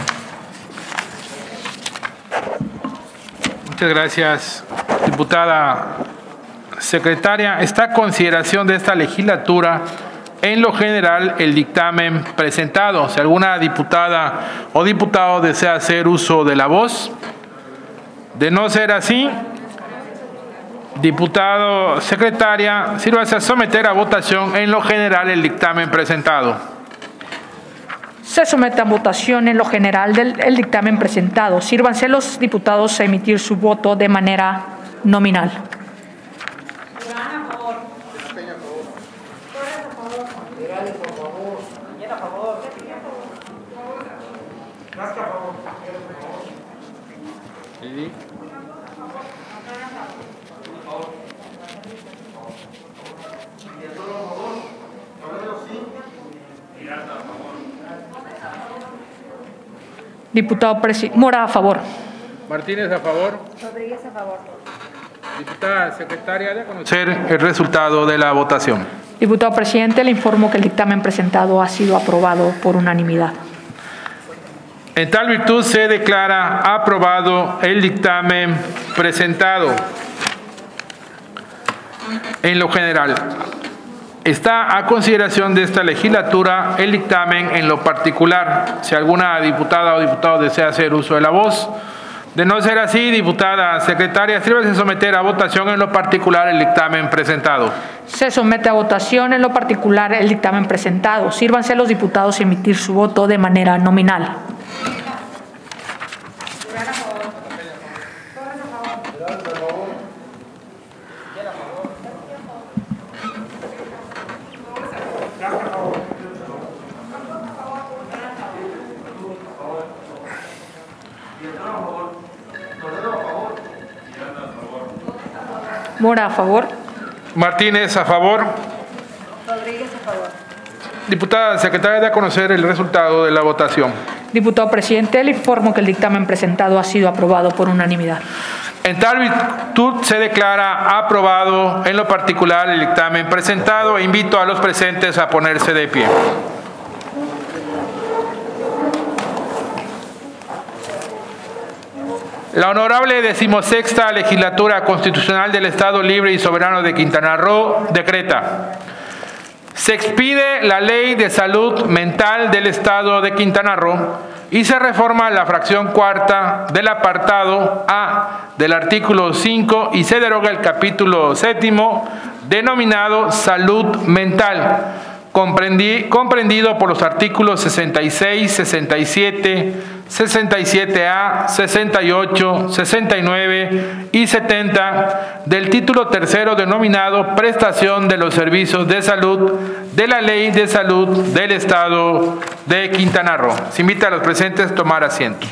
Muchas gracias, diputada secretaria. Está a consideración de esta legislatura, en lo general, el dictamen presentado. Si alguna diputada o diputado desea hacer uso de la voz, de no ser así, diputado secretaria, sírvase a someter a votación en lo general el dictamen presentado. Se somete a votación en lo general del el dictamen presentado. Sírvanse los diputados a emitir su voto de manera nominal. Diputado presidente. Mora, a favor. Martínez, a favor. Rodríguez, a favor. Diputada secretaria, de conocer el resultado de la votación. Diputado presidente, le informo que el dictamen presentado ha sido aprobado por unanimidad. En tal virtud se declara aprobado el dictamen presentado. En lo general, está a consideración de esta legislatura el dictamen en lo particular. Si alguna diputada o diputado desea hacer uso de la voz, de no ser así, diputada secretaria, sírvase a someter a votación en lo particular el dictamen presentado. Se somete a votación en lo particular el dictamen presentado. Sírvanse los diputados a emitir su voto de manera nominal. Mora, a favor. Martínez, a favor. Rodríguez, a favor. Diputada secretaria, de conocer el resultado de la votación. Diputado presidente, le informo que el dictamen presentado ha sido aprobado por unanimidad. En tal virtud se declara aprobado en lo particular el dictamen presentado e invito a los presentes a ponerse de pie. La honorable decimosexta legislatura constitucional del Estado Libre y Soberano de Quintana Roo decreta: se expide la Ley de Salud Mental del Estado de Quintana Roo y se reforma la fracción cuarta del apartado A del artículo cinco y se deroga el capítulo séptimo denominado Salud Mental, Comprendi, comprendido por los artículos sesenta y seis, sesenta y siete, sesenta y siete A, sesenta y ocho, sesenta y nueve y setenta del título tercero denominado Prestación de los Servicios de Salud de la Ley de Salud del Estado de Quintana Roo. Se invita a los presentes a tomar asiento.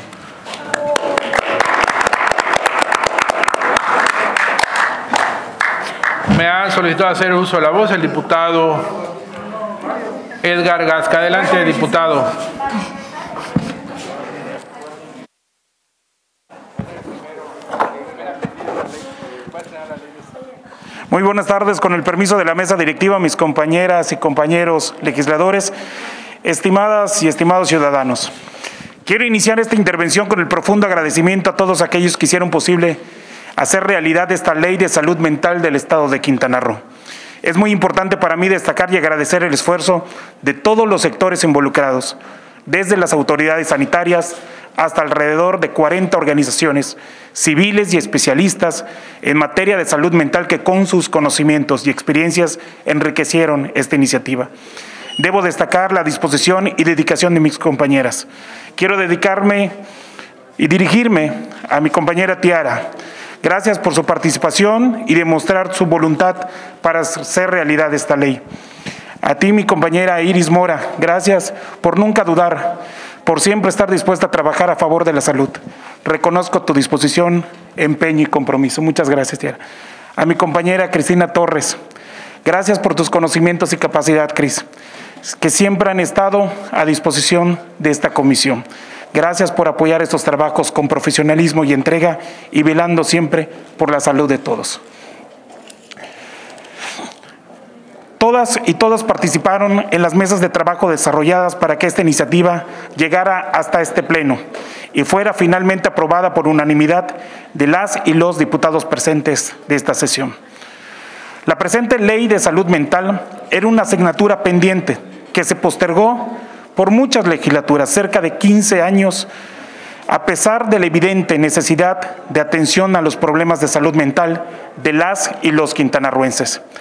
Me ha solicitado hacer uso de la voz el diputado Edgar Gasca. Adelante, diputado. Muy buenas tardes, con el permiso de la mesa directiva, mis compañeras y compañeros legisladores, estimadas y estimados ciudadanos. Quiero iniciar esta intervención con el profundo agradecimiento a todos aquellos que hicieron posible hacer realidad esta Ley de Salud Mental del Estado de Quintana Roo. Es muy importante para mí destacar y agradecer el esfuerzo de todos los sectores involucrados, desde las autoridades sanitarias hasta alrededor de cuarenta organizaciones civiles y especialistas en materia de salud mental que con sus conocimientos y experiencias enriquecieron esta iniciativa. Debo destacar la disposición y dedicación de mis compañeras. Quiero dedicarme y dirigirme a mi compañera Tiara. Gracias por su participación y demostrar su voluntad para hacer realidad esta ley. A ti, mi compañera Iris Mora, gracias por nunca dudar, por siempre estar dispuesta a trabajar a favor de la salud. Reconozco tu disposición, empeño y compromiso. Muchas gracias, Tiara. A mi compañera Cristina Torres, gracias por tus conocimientos y capacidad, Cris, que siempre han estado a disposición de esta comisión. Gracias por apoyar estos trabajos con profesionalismo y entrega y velando siempre por la salud de todos. Todas y todos participaron en las mesas de trabajo desarrolladas para que esta iniciativa llegara hasta este pleno y fuera finalmente aprobada por unanimidad de las y los diputados presentes de esta sesión. La presente Ley de Salud Mental era una asignatura pendiente que se postergó por muchas legislaturas, cerca de quince años, a pesar de la evidente necesidad de atención a los problemas de salud mental de las y los quintanarroenses.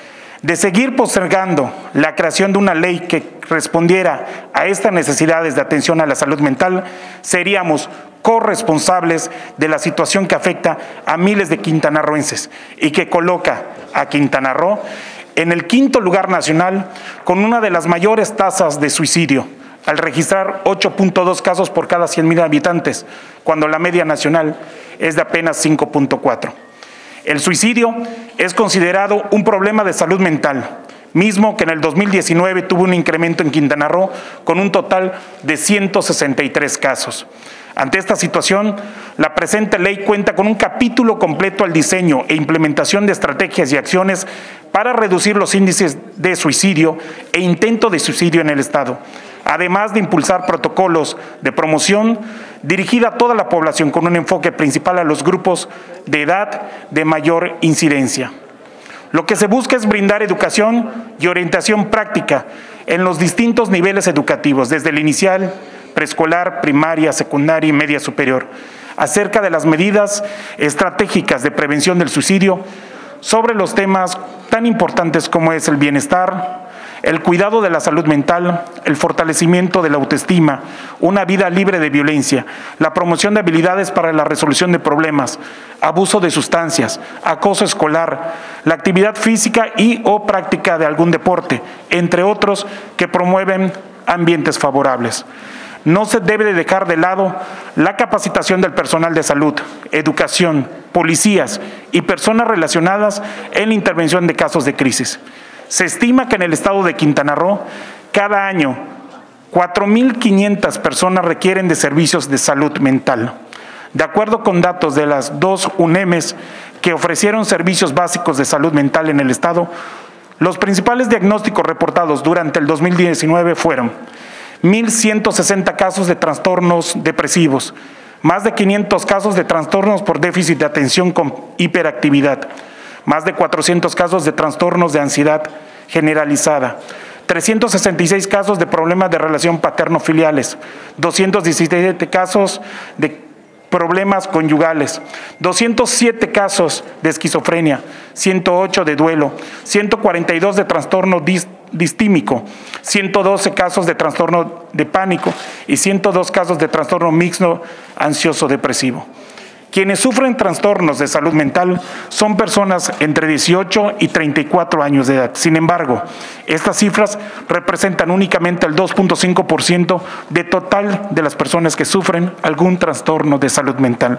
De seguir postergando la creación de una ley que respondiera a estas necesidades de atención a la salud mental, seríamos corresponsables de la situación que afecta a miles de quintanarroenses y que coloca a Quintana Roo en el quinto lugar nacional con una de las mayores tasas de suicidio, al registrar ocho punto dos casos por cada cien mil habitantes, cuando la media nacional es de apenas cinco punto cuatro. El suicidio es considerado un problema de salud mental, mismo que en el dos mil diecinueve tuvo un incremento en Quintana Roo con un total de ciento sesenta y tres casos. Ante esta situación, la presente ley cuenta con un capítulo completo al diseño e implementación de estrategias y acciones para reducir los índices de suicidio e intento de suicidio en el Estado, además de impulsar protocolos de promoción dirigida a toda la población con un enfoque principal a los grupos de edad de mayor incidencia. Lo que se busca es brindar educación y orientación práctica en los distintos niveles educativos, desde el inicial, preescolar, primaria, secundaria y media superior, acerca de las medidas estratégicas de prevención del suicidio, sobre los temas tan importantes como es el bienestar, el cuidado de la salud mental, el fortalecimiento de la autoestima, una vida libre de violencia, la promoción de habilidades para la resolución de problemas, abuso de sustancias, acoso escolar, la actividad física y o práctica de algún deporte, entre otros que promueven ambientes favorables. No se debe de dejar de lado la capacitación del personal de salud, educación, policías y personas relacionadas en la intervención de casos de crisis. Se estima que en el estado de Quintana Roo, cada año, cuatro mil quinientas personas requieren de servicios de salud mental. De acuerdo con datos de las dos UNEMES que ofrecieron servicios básicos de salud mental en el estado, los principales diagnósticos reportados durante el dos mil diecinueve fueron mil ciento sesenta casos de trastornos depresivos, más de quinientos casos de trastornos por déficit de atención con hiperactividad, más de cuatrocientos casos de trastornos de ansiedad generalizada, trescientos sesenta y seis casos de problemas de relación paterno-filiales, doscientos diecisiete casos de problemas conyugales, doscientos siete casos de esquizofrenia, ciento ocho de duelo, ciento cuarenta y dos de trastorno dis distímico, ciento doce casos de trastorno de pánico y ciento dos casos de trastorno mixto ansioso depresivo. Quienes sufren trastornos de salud mental son personas entre dieciocho y treinta y cuatro años de edad. Sin embargo, estas cifras representan únicamente el dos punto cinco por ciento de total de las personas que sufren algún trastorno de salud mental.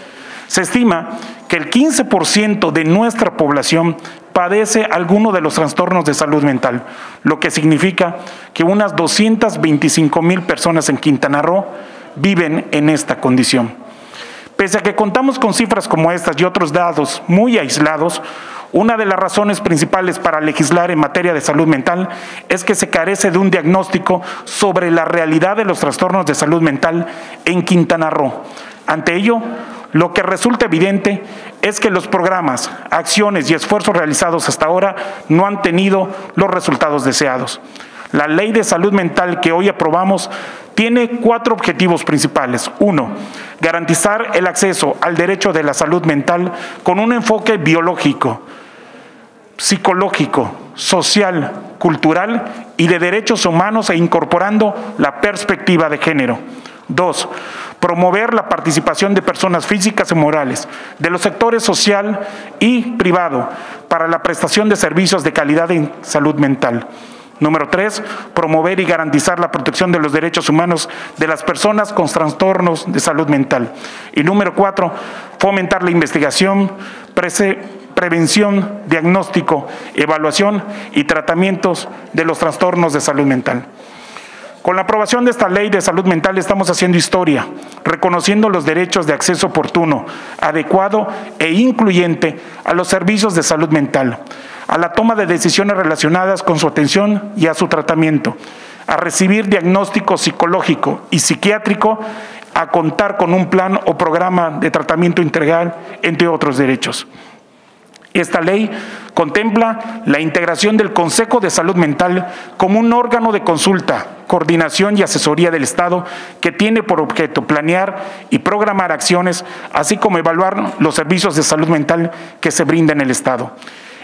Se estima que el quince por ciento de nuestra población padece alguno de los trastornos de salud mental, lo que significa que unas doscientas veinticinco mil personas en Quintana Roo viven en esta condición. Pese a que contamos con cifras como estas y otros datos muy aislados, una de las razones principales para legislar en materia de salud mental es que se carece de un diagnóstico sobre la realidad de los trastornos de salud mental en Quintana Roo. Ante ello, lo que resulta evidente es que los programas, acciones y esfuerzos realizados hasta ahora no han tenido los resultados deseados. La Ley de Salud Mental que hoy aprobamos tiene cuatro objetivos principales. Uno, garantizar el acceso al derecho de la salud mental con un enfoque biológico, psicológico, social, cultural y de derechos humanos e incorporando la perspectiva de género. Dos, promover la participación de personas físicas y morales de los sectores social y privado para la prestación de servicios de calidad en salud mental. Número tres, promover y garantizar la protección de los derechos humanos de las personas con trastornos de salud mental. Y número cuatro, fomentar la investigación, prevención, diagnóstico, evaluación y tratamientos de los trastornos de salud mental. Con la aprobación de esta ley de salud mental estamos haciendo historia, reconociendo los derechos de acceso oportuno, adecuado e incluyente a los servicios de salud mental, a la toma de decisiones relacionadas con su atención y a su tratamiento, a recibir diagnóstico psicológico y psiquiátrico, a contar con un plan o programa de tratamiento integral, entre otros derechos. Esta ley contempla la integración del Consejo de Salud Mental como un órgano de consulta, coordinación y asesoría del Estado que tiene por objeto planear y programar acciones, así como evaluar los servicios de salud mental que se brindan en el Estado.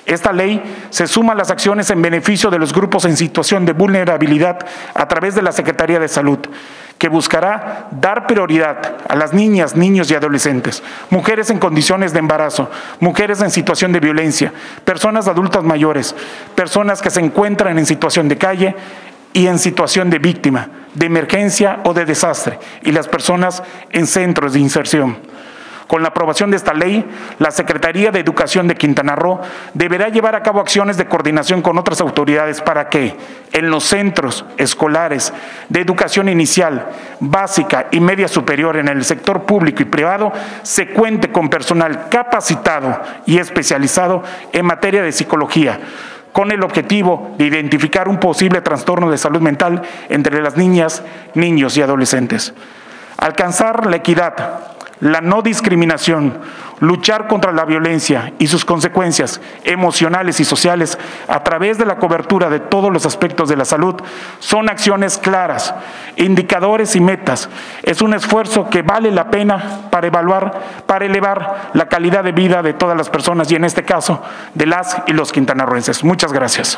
Esta ley se suma a las acciones en beneficio de los grupos en situación de vulnerabilidad a través de la Secretaría de Salud, que buscará dar prioridad a las niñas, niños y adolescentes, mujeres en condiciones de embarazo, mujeres en situación de violencia, personas adultas mayores, personas que se encuentran en situación de calle y en situación de víctima, de emergencia o de desastre, y las personas en centros de inserción. Con la aprobación de esta ley, la Secretaría de Educación de Quintana Roo deberá llevar a cabo acciones de coordinación con otras autoridades para que en los centros escolares de educación inicial, básica y media superior en el sector público y privado se cuente con personal capacitado y especializado en materia de psicología, con el objetivo de identificar un posible trastorno de salud mental entre las niñas, niños y adolescentes. Alcanzar la equidad, la no discriminación, luchar contra la violencia y sus consecuencias emocionales y sociales a través de la cobertura de todos los aspectos de la salud son acciones claras, indicadores y metas. Es un esfuerzo que vale la pena para evaluar, para elevar la calidad de vida de todas las personas y en este caso de las y los quintanarroenses. Muchas gracias.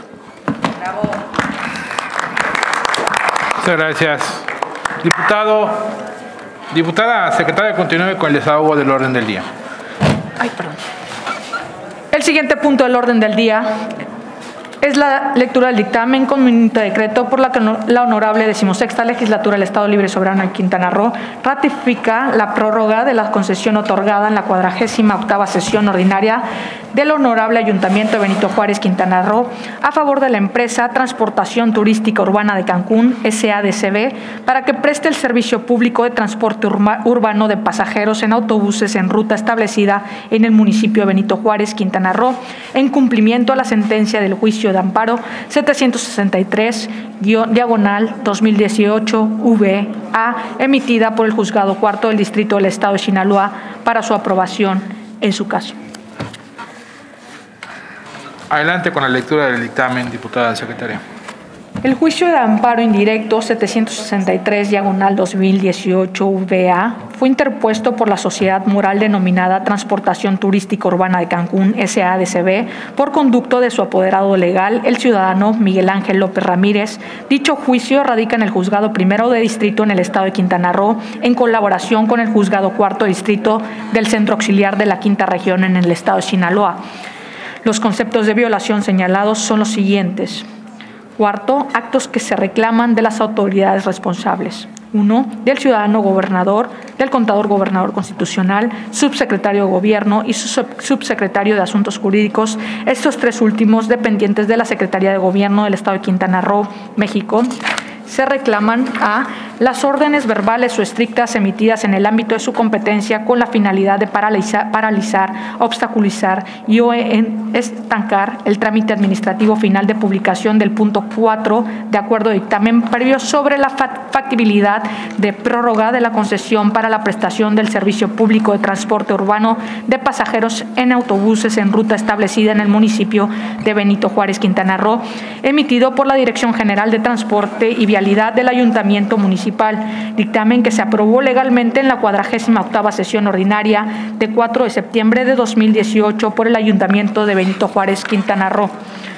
Muchas gracias. Diputado, diputada secretaria, continúe con el desahogo del orden del día. Ay, perdón. El siguiente punto del orden del día es la lectura del dictamen con minuto de decreto por la que la honorable decimosexta legislatura del Estado Libre y Soberano de Quintana Roo ratifica la prórroga de la concesión otorgada en la cuadragésima octava sesión ordinaria del honorable Ayuntamiento de Benito Juárez, Quintana Roo, a favor de la empresa Transportación Turística Urbana de Cancún, S A D C B, para que preste el servicio público de transporte urba, urbano de pasajeros en autobuses en ruta establecida en el municipio de Benito Juárez, Quintana Roo, en cumplimiento a la sentencia del juicio de amparo setecientos sesenta y tres, diagonal dos mil dieciocho, V A, emitida por el Juzgado Cuarto del Distrito del Estado de Sinaloa para su aprobación en su caso. Adelante con la lectura del dictamen, diputada secretaria. El juicio de amparo indirecto setecientos sesenta y tres, diagonal dos mil dieciocho, V A, fue interpuesto por la sociedad moral denominada Transportación Turística Urbana de Cancún, S A D C B, por conducto de su apoderado legal, el ciudadano Miguel Ángel López Ramírez. Dicho juicio radica en el Juzgado Primero de Distrito en el Estado de Quintana Roo, en colaboración con el Juzgado Cuarto Distrito del Centro Auxiliar de la Quinta Región en el Estado de Sinaloa. Los conceptos de violación señalados son los siguientes. Cuarto, actos que se reclaman de las autoridades responsables. Uno, del ciudadano gobernador, del contador gobernador constitucional, subsecretario de Gobierno y su subsecretario de Asuntos Jurídicos, estos tres últimos dependientes de la Secretaría de Gobierno del Estado de Quintana Roo, México. Se reclaman a las órdenes verbales o estrictas emitidas en el ámbito de su competencia con la finalidad de paralizar, paralizar obstaculizar y o en estancar el trámite administrativo final de publicación del punto cuatro de acuerdo de dictamen previo sobre la factibilidad de prórroga de la concesión para la prestación del servicio público de transporte urbano de pasajeros en autobuses en ruta establecida en el municipio de Benito Juárez, Quintana Roo, emitido por la Dirección General de Transporte y Vialidad del Ayuntamiento Municipal, dictamen que se aprobó legalmente en la cuadragésima octava sesión ordinaria de cuatro de septiembre de dos mil dieciocho por el Ayuntamiento de Benito Juárez, Quintana Roo.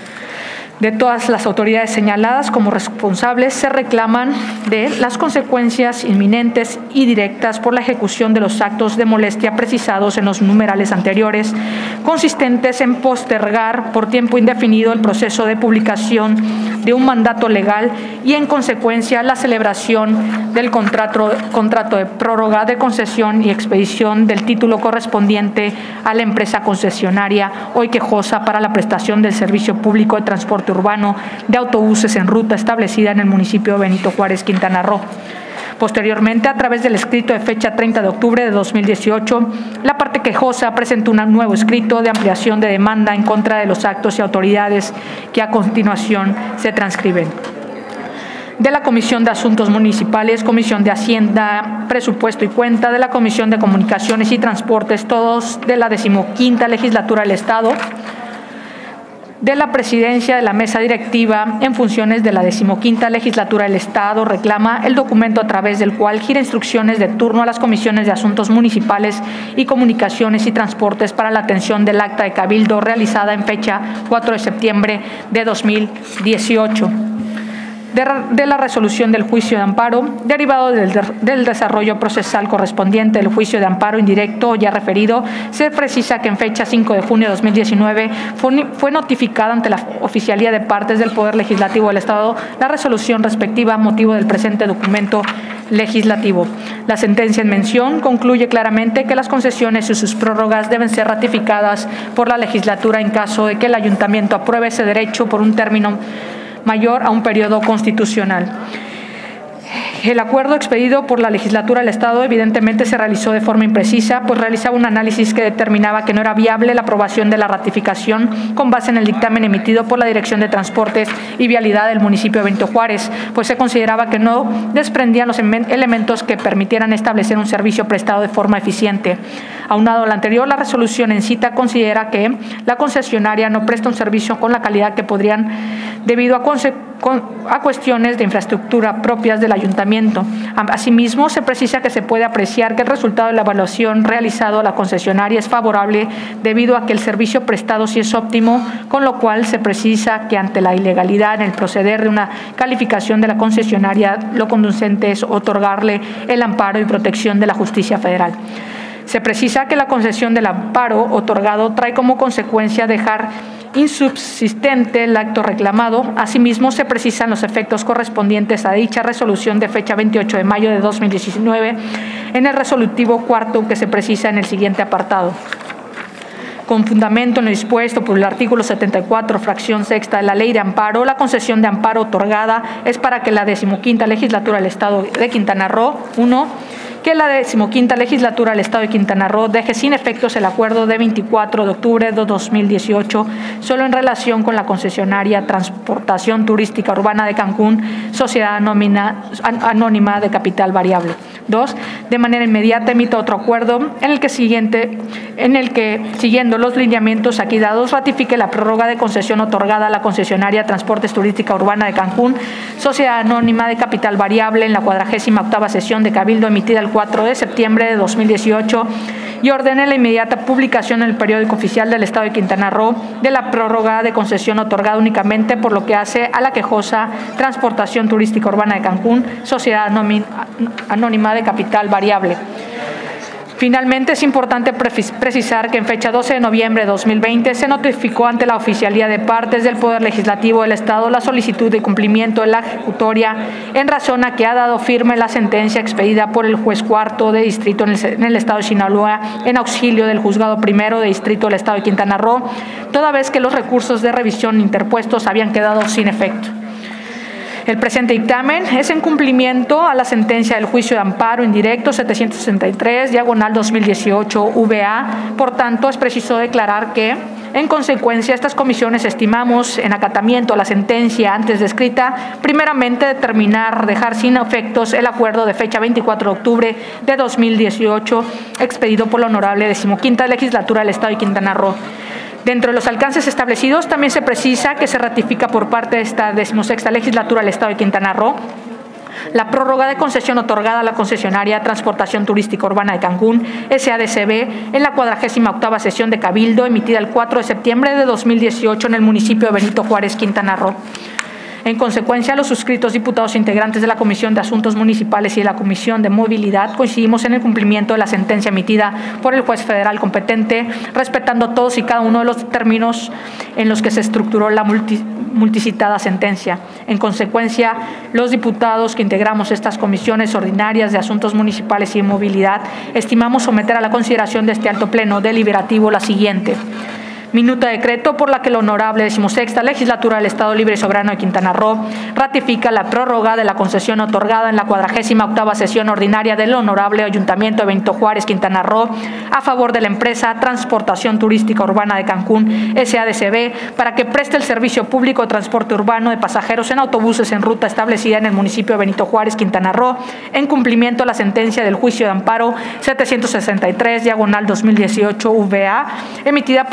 De todas las autoridades señaladas como responsables se reclaman de las consecuencias inminentes y directas por la ejecución de los actos de molestia precisados en los numerales anteriores, consistentes en postergar por tiempo indefinido el proceso de publicación de un mandato legal y en consecuencia la celebración del contrato, contrato de prórroga de concesión y expedición del título correspondiente a la empresa concesionaria hoy quejosa para la prestación del servicio público de transporte urbano de autobuses en ruta establecida en el municipio de Benito Juárez, Quintana Roo. Posteriormente, a través del escrito de fecha treinta de octubre de dos mil dieciocho, la parte quejosa presentó un nuevo escrito de ampliación de demanda en contra de los actos y autoridades que a continuación se transcriben. De la Comisión de Asuntos Municipales, Comisión de Hacienda, Presupuesto y Cuenta, de la Comisión de Comunicaciones y Transportes, todos de la decimoquinta legislatura del Estado, de la presidencia de la mesa directiva en funciones de la decimoquinta legislatura del Estado reclama el documento a través del cual gira instrucciones de turno a las comisiones de asuntos municipales y comunicaciones y transportes para la atención del acta de cabildo realizada en fecha cuatro de septiembre de dos mil dieciocho. De, de la resolución del juicio de amparo, derivado del, del desarrollo procesal correspondiente del juicio de amparo indirecto ya referido, se precisa que en fecha cinco de junio de dos mil diecinueve fue, fue notificada ante la Oficialía de Partes del Poder Legislativo del Estado la resolución respectiva a motivo del presente documento legislativo. La sentencia en mención concluye claramente que las concesiones y sus prórrogas deben ser ratificadas por la legislatura en caso de que el ayuntamiento apruebe ese derecho por un término mayor a un periodo constitucional. El acuerdo expedido por la legislatura del Estado evidentemente se realizó de forma imprecisa, pues realizaba un análisis que determinaba que no era viable la aprobación de la ratificación con base en el dictamen emitido por la Dirección de Transportes y Vialidad del municipio de Benito Juárez, pues se consideraba que no desprendían los elementos que permitieran establecer un servicio prestado de forma eficiente. Aunado a lo anterior, la resolución en cita considera que la concesionaria no presta un servicio con la calidad que podrían debido a consecuencias a cuestiones de infraestructura propias del ayuntamiento. Asimismo, se precisa que se puede apreciar que el resultado de la evaluación realizado a la concesionaria es favorable debido a que el servicio prestado sí es óptimo, con lo cual se precisa que ante la ilegalidad en el proceder de una calificación de la concesionaria, lo conducente es otorgarle el amparo y protección de la justicia federal. Se precisa que la concesión del amparo otorgado trae como consecuencia dejar insubsistente el acto reclamado. Asimismo, se precisan los efectos correspondientes a dicha resolución de fecha veintiocho de mayo de dos mil diecinueve en el resolutivo cuarto que se precisa en el siguiente apartado. Con fundamento en lo dispuesto por el artículo setenta y cuatro, fracción sexta de la Ley de Amparo, la concesión de amparo otorgada es para que la decimoquinta legislatura del Estado de Quintana Roo, uno, que la decimoquinta legislatura del Estado de Quintana Roo deje sin efectos el acuerdo de veinticuatro de octubre de dos mil dieciocho solo en relación con la concesionaria Transportación Turística Urbana de Cancún, sociedad anónima, anónima de capital variable. Dos, de manera inmediata emita otro acuerdo en el que siguiente, en el que, siguiendo los lineamientos aquí dados, ratifique la prórroga de concesión otorgada a la concesionaria Transportes Turística Urbana de Cancún, sociedad anónima de capital variable en la cuadragésima octava sesión de Cabildo emitida el cuatro de septiembre de dos mil dieciocho y ordene la inmediata publicación en el periódico oficial del Estado de Quintana Roo de la prórroga de concesión otorgada únicamente por lo que hace a la quejosa Transportación Turística Urbana de Cancún, sociedad anónima de capital variable. Finalmente, es importante precisar que en fecha doce de noviembre de dos mil veinte se notificó ante la Oficialía de Partes del Poder Legislativo del Estado la solicitud de cumplimiento de la ejecutoria en razón a que ha dado firme la sentencia expedida por el juez cuarto de distrito en el, en el Estado de Sinaloa en auxilio del juzgado primero de distrito del Estado de Quintana Roo, toda vez que los recursos de revisión interpuestos habían quedado sin efecto. El presente dictamen es en cumplimiento a la sentencia del juicio de amparo indirecto setecientos sesenta y tres, diagonal dos mil dieciocho, V A. Por tanto, es preciso declarar que, en consecuencia, estas comisiones estimamos, en acatamiento a la sentencia antes descrita, primeramente determinar dejar sin efectos el acuerdo de fecha veinticuatro de octubre de dos mil dieciocho, expedido por la Honorable Decimoquinta Legislatura del Estado de Quintana Roo. Dentro de los alcances establecidos, también se precisa que se ratifica por parte de esta decimosexta legislatura del Estado de Quintana Roo la prórroga de concesión otorgada a la concesionaria Transportación Turística Urbana de Cancún, S A D C B, en la cuadragésima octava sesión de Cabildo, emitida el cuatro de septiembre de dos mil dieciocho en el municipio de Benito Juárez, Quintana Roo. En consecuencia, los suscritos diputados integrantes de la Comisión de Asuntos Municipales y de la Comisión de Movilidad coincidimos en el cumplimiento de la sentencia emitida por el juez federal competente, respetando todos y cada uno de los términos en los que se estructuró la multi, multicitada sentencia. En consecuencia, los diputados que integramos estas comisiones ordinarias de Asuntos Municipales y de Movilidad estimamos someter a la consideración de este alto pleno deliberativo la siguiente. Minuta de decreto por la que la Honorable Decimosexta Legislatura del Estado Libre y Soberano de Quintana Roo ratifica la prórroga de la concesión otorgada en la cuadragésima octava sesión ordinaria del Honorable Ayuntamiento de Benito Juárez, Quintana Roo, a favor de la empresa Transportación Turística Urbana de Cancún, S A D C B, para que preste el servicio público de transporte urbano de pasajeros en autobuses en ruta establecida en el municipio de Benito Juárez, Quintana Roo, en cumplimiento a la sentencia del juicio de amparo setecientos sesenta y tres, diagonal dos mil dieciocho, V A, emitida por el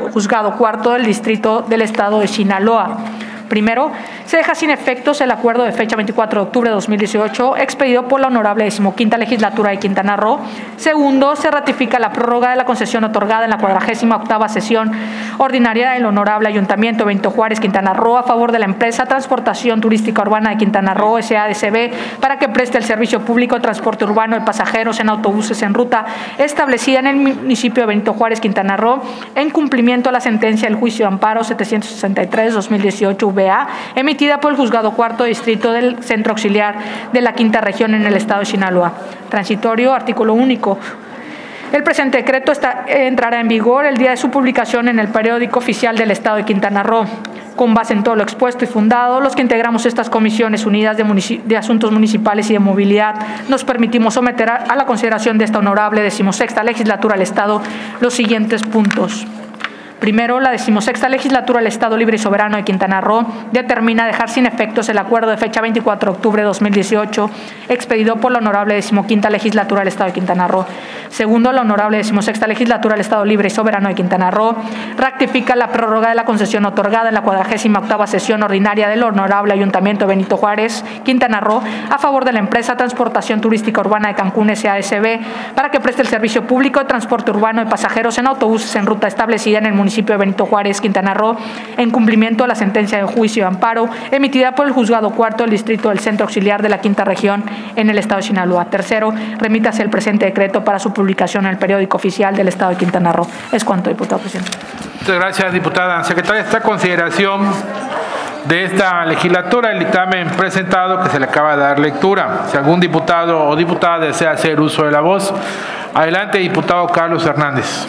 Juzgado Cuarto del Distrito del Estado de Sinaloa. Primero, se deja sin efectos el acuerdo de fecha veinticuatro de octubre de dos mil dieciocho expedido por la Honorable Decimoquinta Legislatura de Quintana Roo. Segundo, se ratifica la prórroga de la concesión otorgada en la cuadragésima octava sesión ordinaria del Honorable Ayuntamiento Benito Juárez, Quintana Roo, a favor de la empresa Transportación Turística Urbana de Quintana Roo, S A D C B, para que preste el servicio público de transporte urbano de pasajeros en autobuses en ruta establecida en el municipio de Benito Juárez, Quintana Roo, en cumplimiento a la sentencia del juicio de amparo setecientos sesenta y tres dos mil dieciocho V A, emitida por el Juzgado Cuarto Distrito del Centro Auxiliar de la Quinta Región en el Estado de Sinaloa. Transitorio, artículo único. El presente decreto está, entrará en vigor el día de su publicación en el periódico oficial del Estado de Quintana Roo. Con base en todo lo expuesto y fundado, los que integramos estas comisiones unidas de, de asuntos municipales y de movilidad, nos permitimos someter a, a la consideración de esta honorable decimosexta legislatura del Estado los siguientes puntos. Primero, la decimosexta legislatura del Estado Libre y Soberano de Quintana Roo determina dejar sin efectos el acuerdo de fecha veinticuatro de octubre de dos mil dieciocho expedido por la honorable decimoquinta legislatura del Estado de Quintana Roo. Segundo, la honorable decimosexta legislatura del Estado Libre y Soberano de Quintana Roo rectifica la prórroga de la concesión otorgada en la cuadragésima octava sesión ordinaria del honorable Ayuntamiento Benito Juárez, Quintana Roo, a favor de la empresa Transportación Turística Urbana de Cancún, S A S B, para que preste el servicio público de transporte urbano de pasajeros en autobuses en ruta establecida en el municipio municipio de Benito Juárez, Quintana Roo, en cumplimiento a la sentencia de juicio de amparo emitida por el Juzgado Cuarto del Distrito del Centro Auxiliar de la Quinta Región en el Estado de Sinaloa. Tercero, remítase el presente decreto para su publicación en el periódico oficial del Estado de Quintana Roo. Es cuanto, diputado presidente. Muchas gracias, diputada. Secretaria, esta consideración de esta legislatura, el dictamen presentado que se le acaba de dar lectura. Si algún diputado o diputada desea hacer uso de la voz, adelante, diputado Carlos Hernández.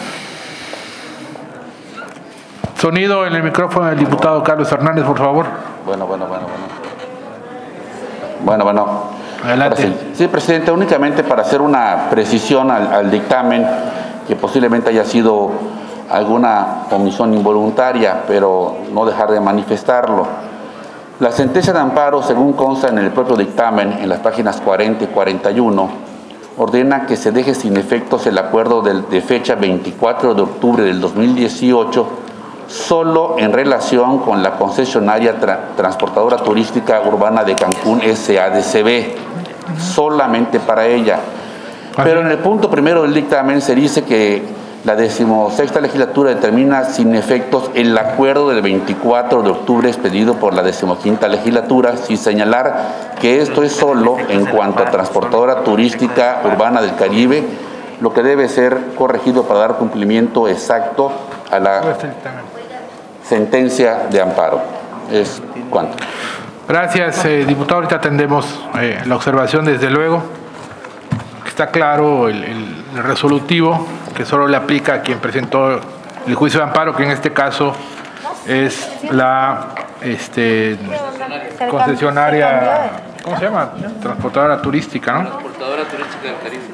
Sonido en el micrófono del diputado Carlos Hernández, por favor. Bueno, bueno, bueno, bueno. Bueno, bueno. Adelante. Sí, sí, presidente, únicamente para hacer una precisión al, al dictamen, que posiblemente haya sido alguna omisión involuntaria, pero no dejar de manifestarlo. La sentencia de amparo, según consta en el propio dictamen, en las páginas cuarenta y cuarenta y uno, ordena que se deje sin efectos el acuerdo de, de fecha veinticuatro de octubre del dos mil dieciocho, solo en relación con la concesionaria tra transportadora turística urbana de Cancún, S A D C B, solamente para ella. Pero en el punto primero del dictamen se dice que la decimosexta legislatura determina sin efectos el acuerdo del veinticuatro de octubre expedido por la decimoquinta legislatura, sin señalar que esto es solo en cuanto a transportadora turística urbana del Caribe, lo que debe ser corregido para dar cumplimiento exacto a la sentencia de amparo. Es cuanto. Gracias, eh, diputado. Ahorita atendemos eh, la observación, desde luego. Está claro el, el resolutivo, que solo le aplica a quien presentó el juicio de amparo, que en este caso es la este, concesionaria, ¿cómo se llama? Transportadora turística, ¿no? Transportadora turística del Caribe.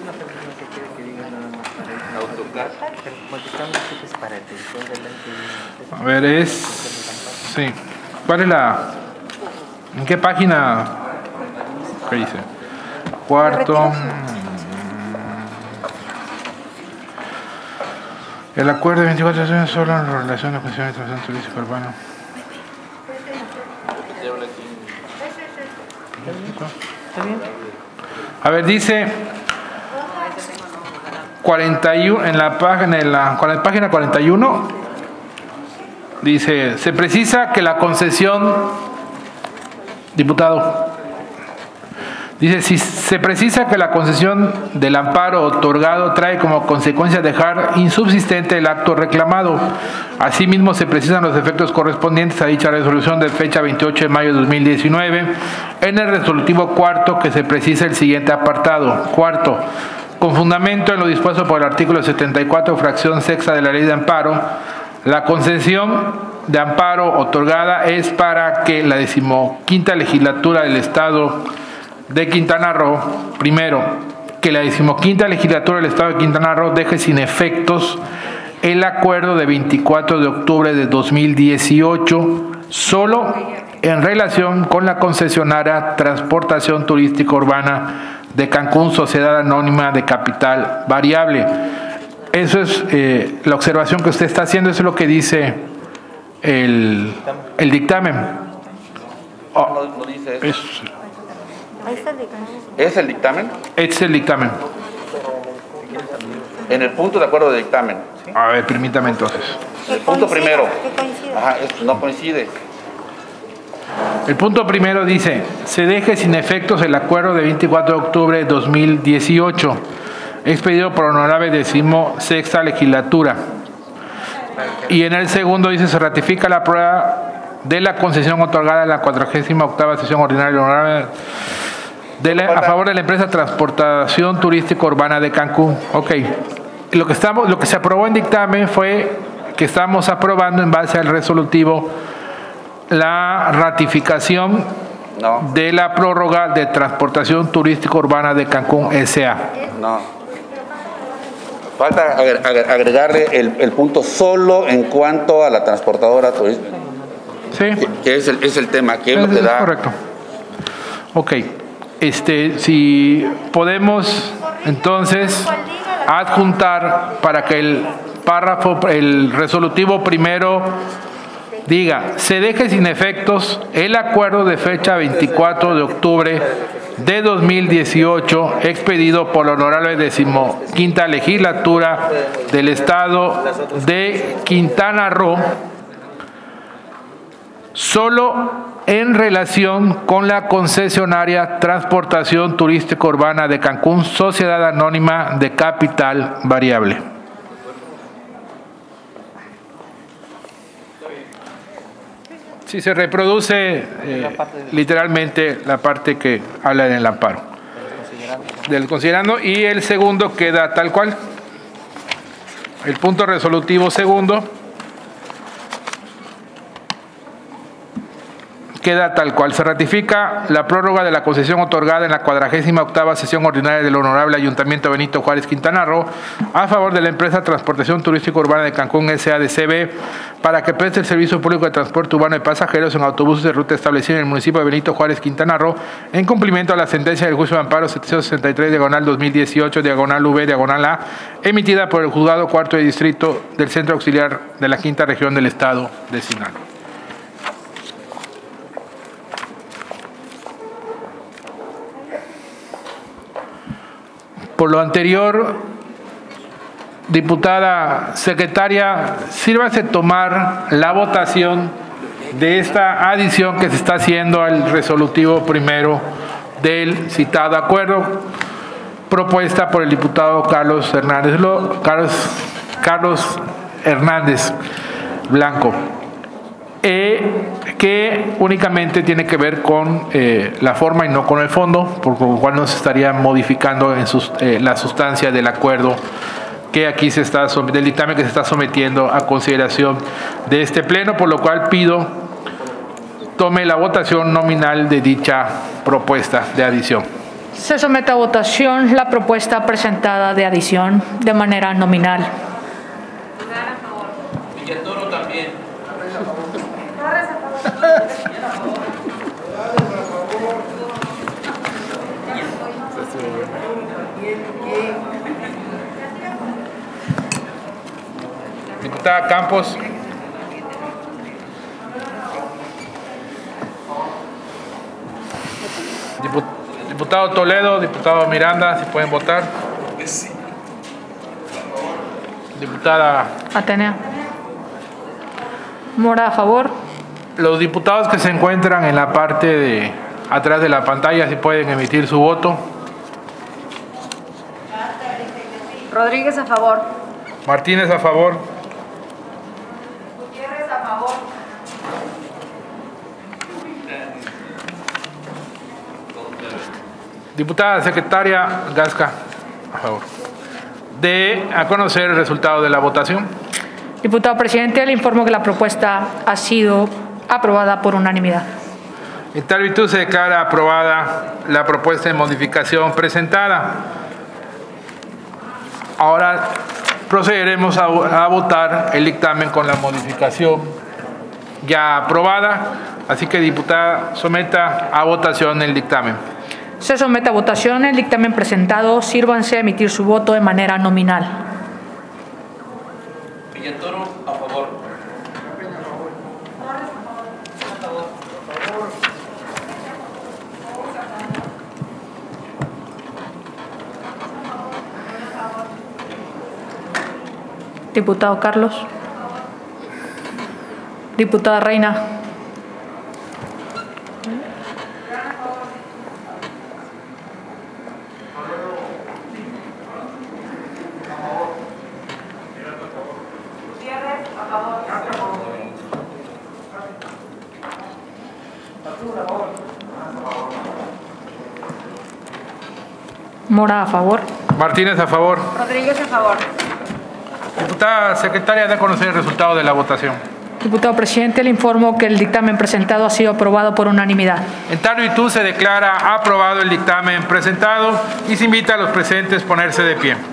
A ver, es... Sí. ¿Cuál es la...? ¿En qué página? ¿Qué dice? Cuarto... El acuerdo de veinticuatro años solo en relación a la cuestión de transporte turístico urbano. A ver, dice cuarenta y uno, en la página, en la, en la página cuarenta y uno, dice, se precisa que la concesión, diputado, dice, si se precisa que la concesión del amparo otorgado trae como consecuencia dejar insubsistente el acto reclamado. Asimismo, se precisan los efectos correspondientes a dicha resolución de fecha veintiocho de mayo de dos mil diecinueve. En el resolutivo cuarto, que se precisa el siguiente apartado. Cuarto, con fundamento en lo dispuesto por el artículo setenta y cuatro, fracción sexta de la Ley de Amparo, la concesión de amparo otorgada es para que la decimoquinta legislatura del Estado de Quintana Roo, primero, que la decimoquinta legislatura del Estado de Quintana Roo deje sin efectos el acuerdo de veinticuatro de octubre de dos mil dieciocho, solo en relación con la concesionaria Transportación Turística Urbana de Cancún, Sociedad Anónima de Capital Variable. Eso es eh, la observación que usted está haciendo, eso es lo que dice el, el dictamen. Oh, no, no dice eso. Es, Ahí está el dictamen. ¿Es el dictamen? este es el dictamen. En el punto de acuerdo de dictamen. ¿sí? A ver, permítame entonces. El punto primero. Que coincida. Ajá, es- no coincide. El punto primero dice, se deje sin efectos el acuerdo de veinticuatro de octubre de dos mil dieciocho, expedido por honorable decimosexta legislatura. Y en el segundo dice, se ratifica la prueba de la concesión otorgada en la cuadragésima octava sesión ordinaria honorable de la- a favor de la empresa Transportación Turística Urbana de Cancún. Ok. Lo que, estamos, lo que se aprobó en dictamen fue que estamos aprobando en base al resolutivo la ratificación No, de la prórroga de Transportación Turística Urbana de Cancún S A no. Falta agre- agre- agregarle el, el punto solo en cuanto a la transportadora turística, ¿Sí? que, que es, el, es el tema, que es lo Eso que es da. correcto. Ok. Este, si podemos entonces adjuntar para que el párrafo, el resolutivo primero diga, se deje sin efectos el acuerdo de fecha veinticuatro de octubre de dos mil dieciocho expedido por la honorable decimoquinta legislatura del estado de Quintana Roo, solo en relación con la concesionaria Transportación Turística Urbana de Cancún, Sociedad Anónima de Capital Variable. Si se reproduce eh, literalmente la parte que habla en el amparo del considerando, y el segundo queda tal cual. El punto resolutivo segundo queda tal cual. Se ratifica la prórroga de la concesión otorgada en la cuadragésima octava sesión ordinaria del Honorable Ayuntamiento Benito Juárez, Quintana Roo, a favor de la empresa Transportación Turística Urbana de Cancún S A D C B para que preste el servicio público de transporte urbano de pasajeros en autobuses de ruta establecida en el municipio de Benito Juárez, Quintana Roo, en cumplimiento a la sentencia del juicio de amparo setecientos sesenta y tres, diagonal dos mil dieciocho, diagonal V, diagonal A, emitida por el Juzgado Cuarto de Distrito del Centro Auxiliar de la Quinta Región del Estado de Sinaloa. Por lo anterior, diputada secretaria, sírvase tomar la votación de esta adición que se está haciendo al resolutivo primero del citado acuerdo, propuesta por el diputado Carlos Hernández, Carlos, Carlos Hernández Blanco, eh, que únicamente tiene que ver con eh, la forma y no con el fondo, por lo cual no se estaría modificando en sus, eh, la sustancia del acuerdo que aquí se está, del dictamen que se está sometiendo a consideración de este pleno, por lo cual pido tome la votación nominal de dicha propuesta de adición. Se somete a votación la propuesta presentada de adición de manera nominal. Villatoro también. Diputada Campos. Diputado Toledo, diputado Miranda, si pueden votar. Diputada Atenea. Mora, a favor. Los diputados que se encuentran en la parte de atrás de la pantalla, si pueden emitir su voto. Rodríguez, a favor. Martínez, a favor. Gutiérrez, a favor. Diputada secretaria Gasca, a favor. De a conocer el resultado de la votación. Diputado presidente, le informo que la propuesta ha sido aprobada por unanimidad. En tal virtud se declara aprobada la propuesta de modificación presentada. Ahora procederemos a, a votar el dictamen con la modificación ya aprobada. Así que, diputada, someta a votación el dictamen. Se somete a votación el dictamen presentado. Sírvanse a emitir su voto de manera nominal. Villatoro, a favor. Diputado Carlos. Diputada Reina. Mora, a favor. Martínez, a favor. Rodríguez, a favor. Diputada secretaria, da a conocer el resultado de la votación. Diputado presidente, le informo que el dictamen presentado ha sido aprobado por unanimidad. En tal virtud se declara aprobado el dictamen presentado y se invita a los presentes a ponerse de pie.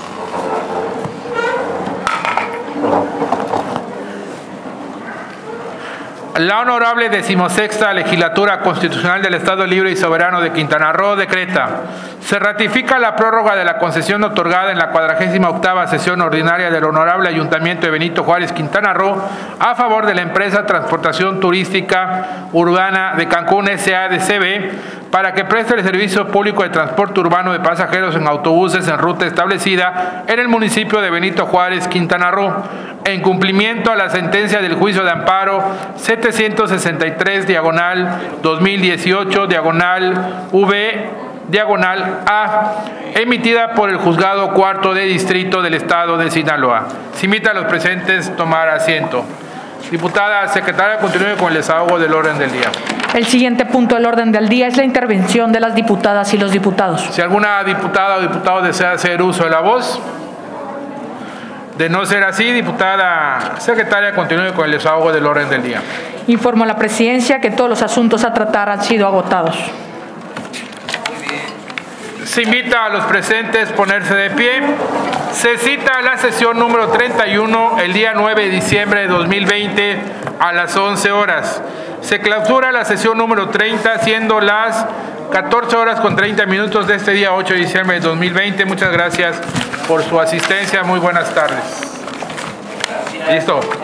La honorable decimosexta legislatura constitucional del Estado Libre y Soberano de Quintana Roo decreta: se ratifica la prórroga de la concesión otorgada en la cuadragésima octava sesión ordinaria del Honorable Ayuntamiento de Benito Juárez, Quintana Roo, a favor de la empresa Transportación Turística Urbana de Cancún S A de C B para que preste el servicio público de transporte urbano de pasajeros en autobuses en ruta establecida en el municipio de Benito Juárez, Quintana Roo, en cumplimiento a la sentencia del juicio de amparo setecientos sesenta y tres diagonal dos mil dieciocho diagonal V diagonal A, emitida por el Juzgado Cuarto de Distrito del Estado de Sinaloa. Se invita a los presentes a tomar asiento. Diputada secretaria, continúe con el desahogo del orden del día. El siguiente punto del orden del día es la intervención de las diputadas y los diputados. Si alguna diputada o diputado desea hacer uso de la voz. De no ser así, diputada secretaria, continúe con el desahogo del orden del día. Informo a la presidencia que todos los asuntos a tratar han sido agotados. Se invita a los presentes a ponerse de pie. Se cita la sesión número treinta y uno el día nueve de diciembre de dos mil veinte a las once horas. Se clausura la sesión número treinta siendo las catorce horas con treinta minutos de este día ocho de diciembre de dos mil veinte. Muchas gracias por su asistencia. Muy buenas tardes. Listo.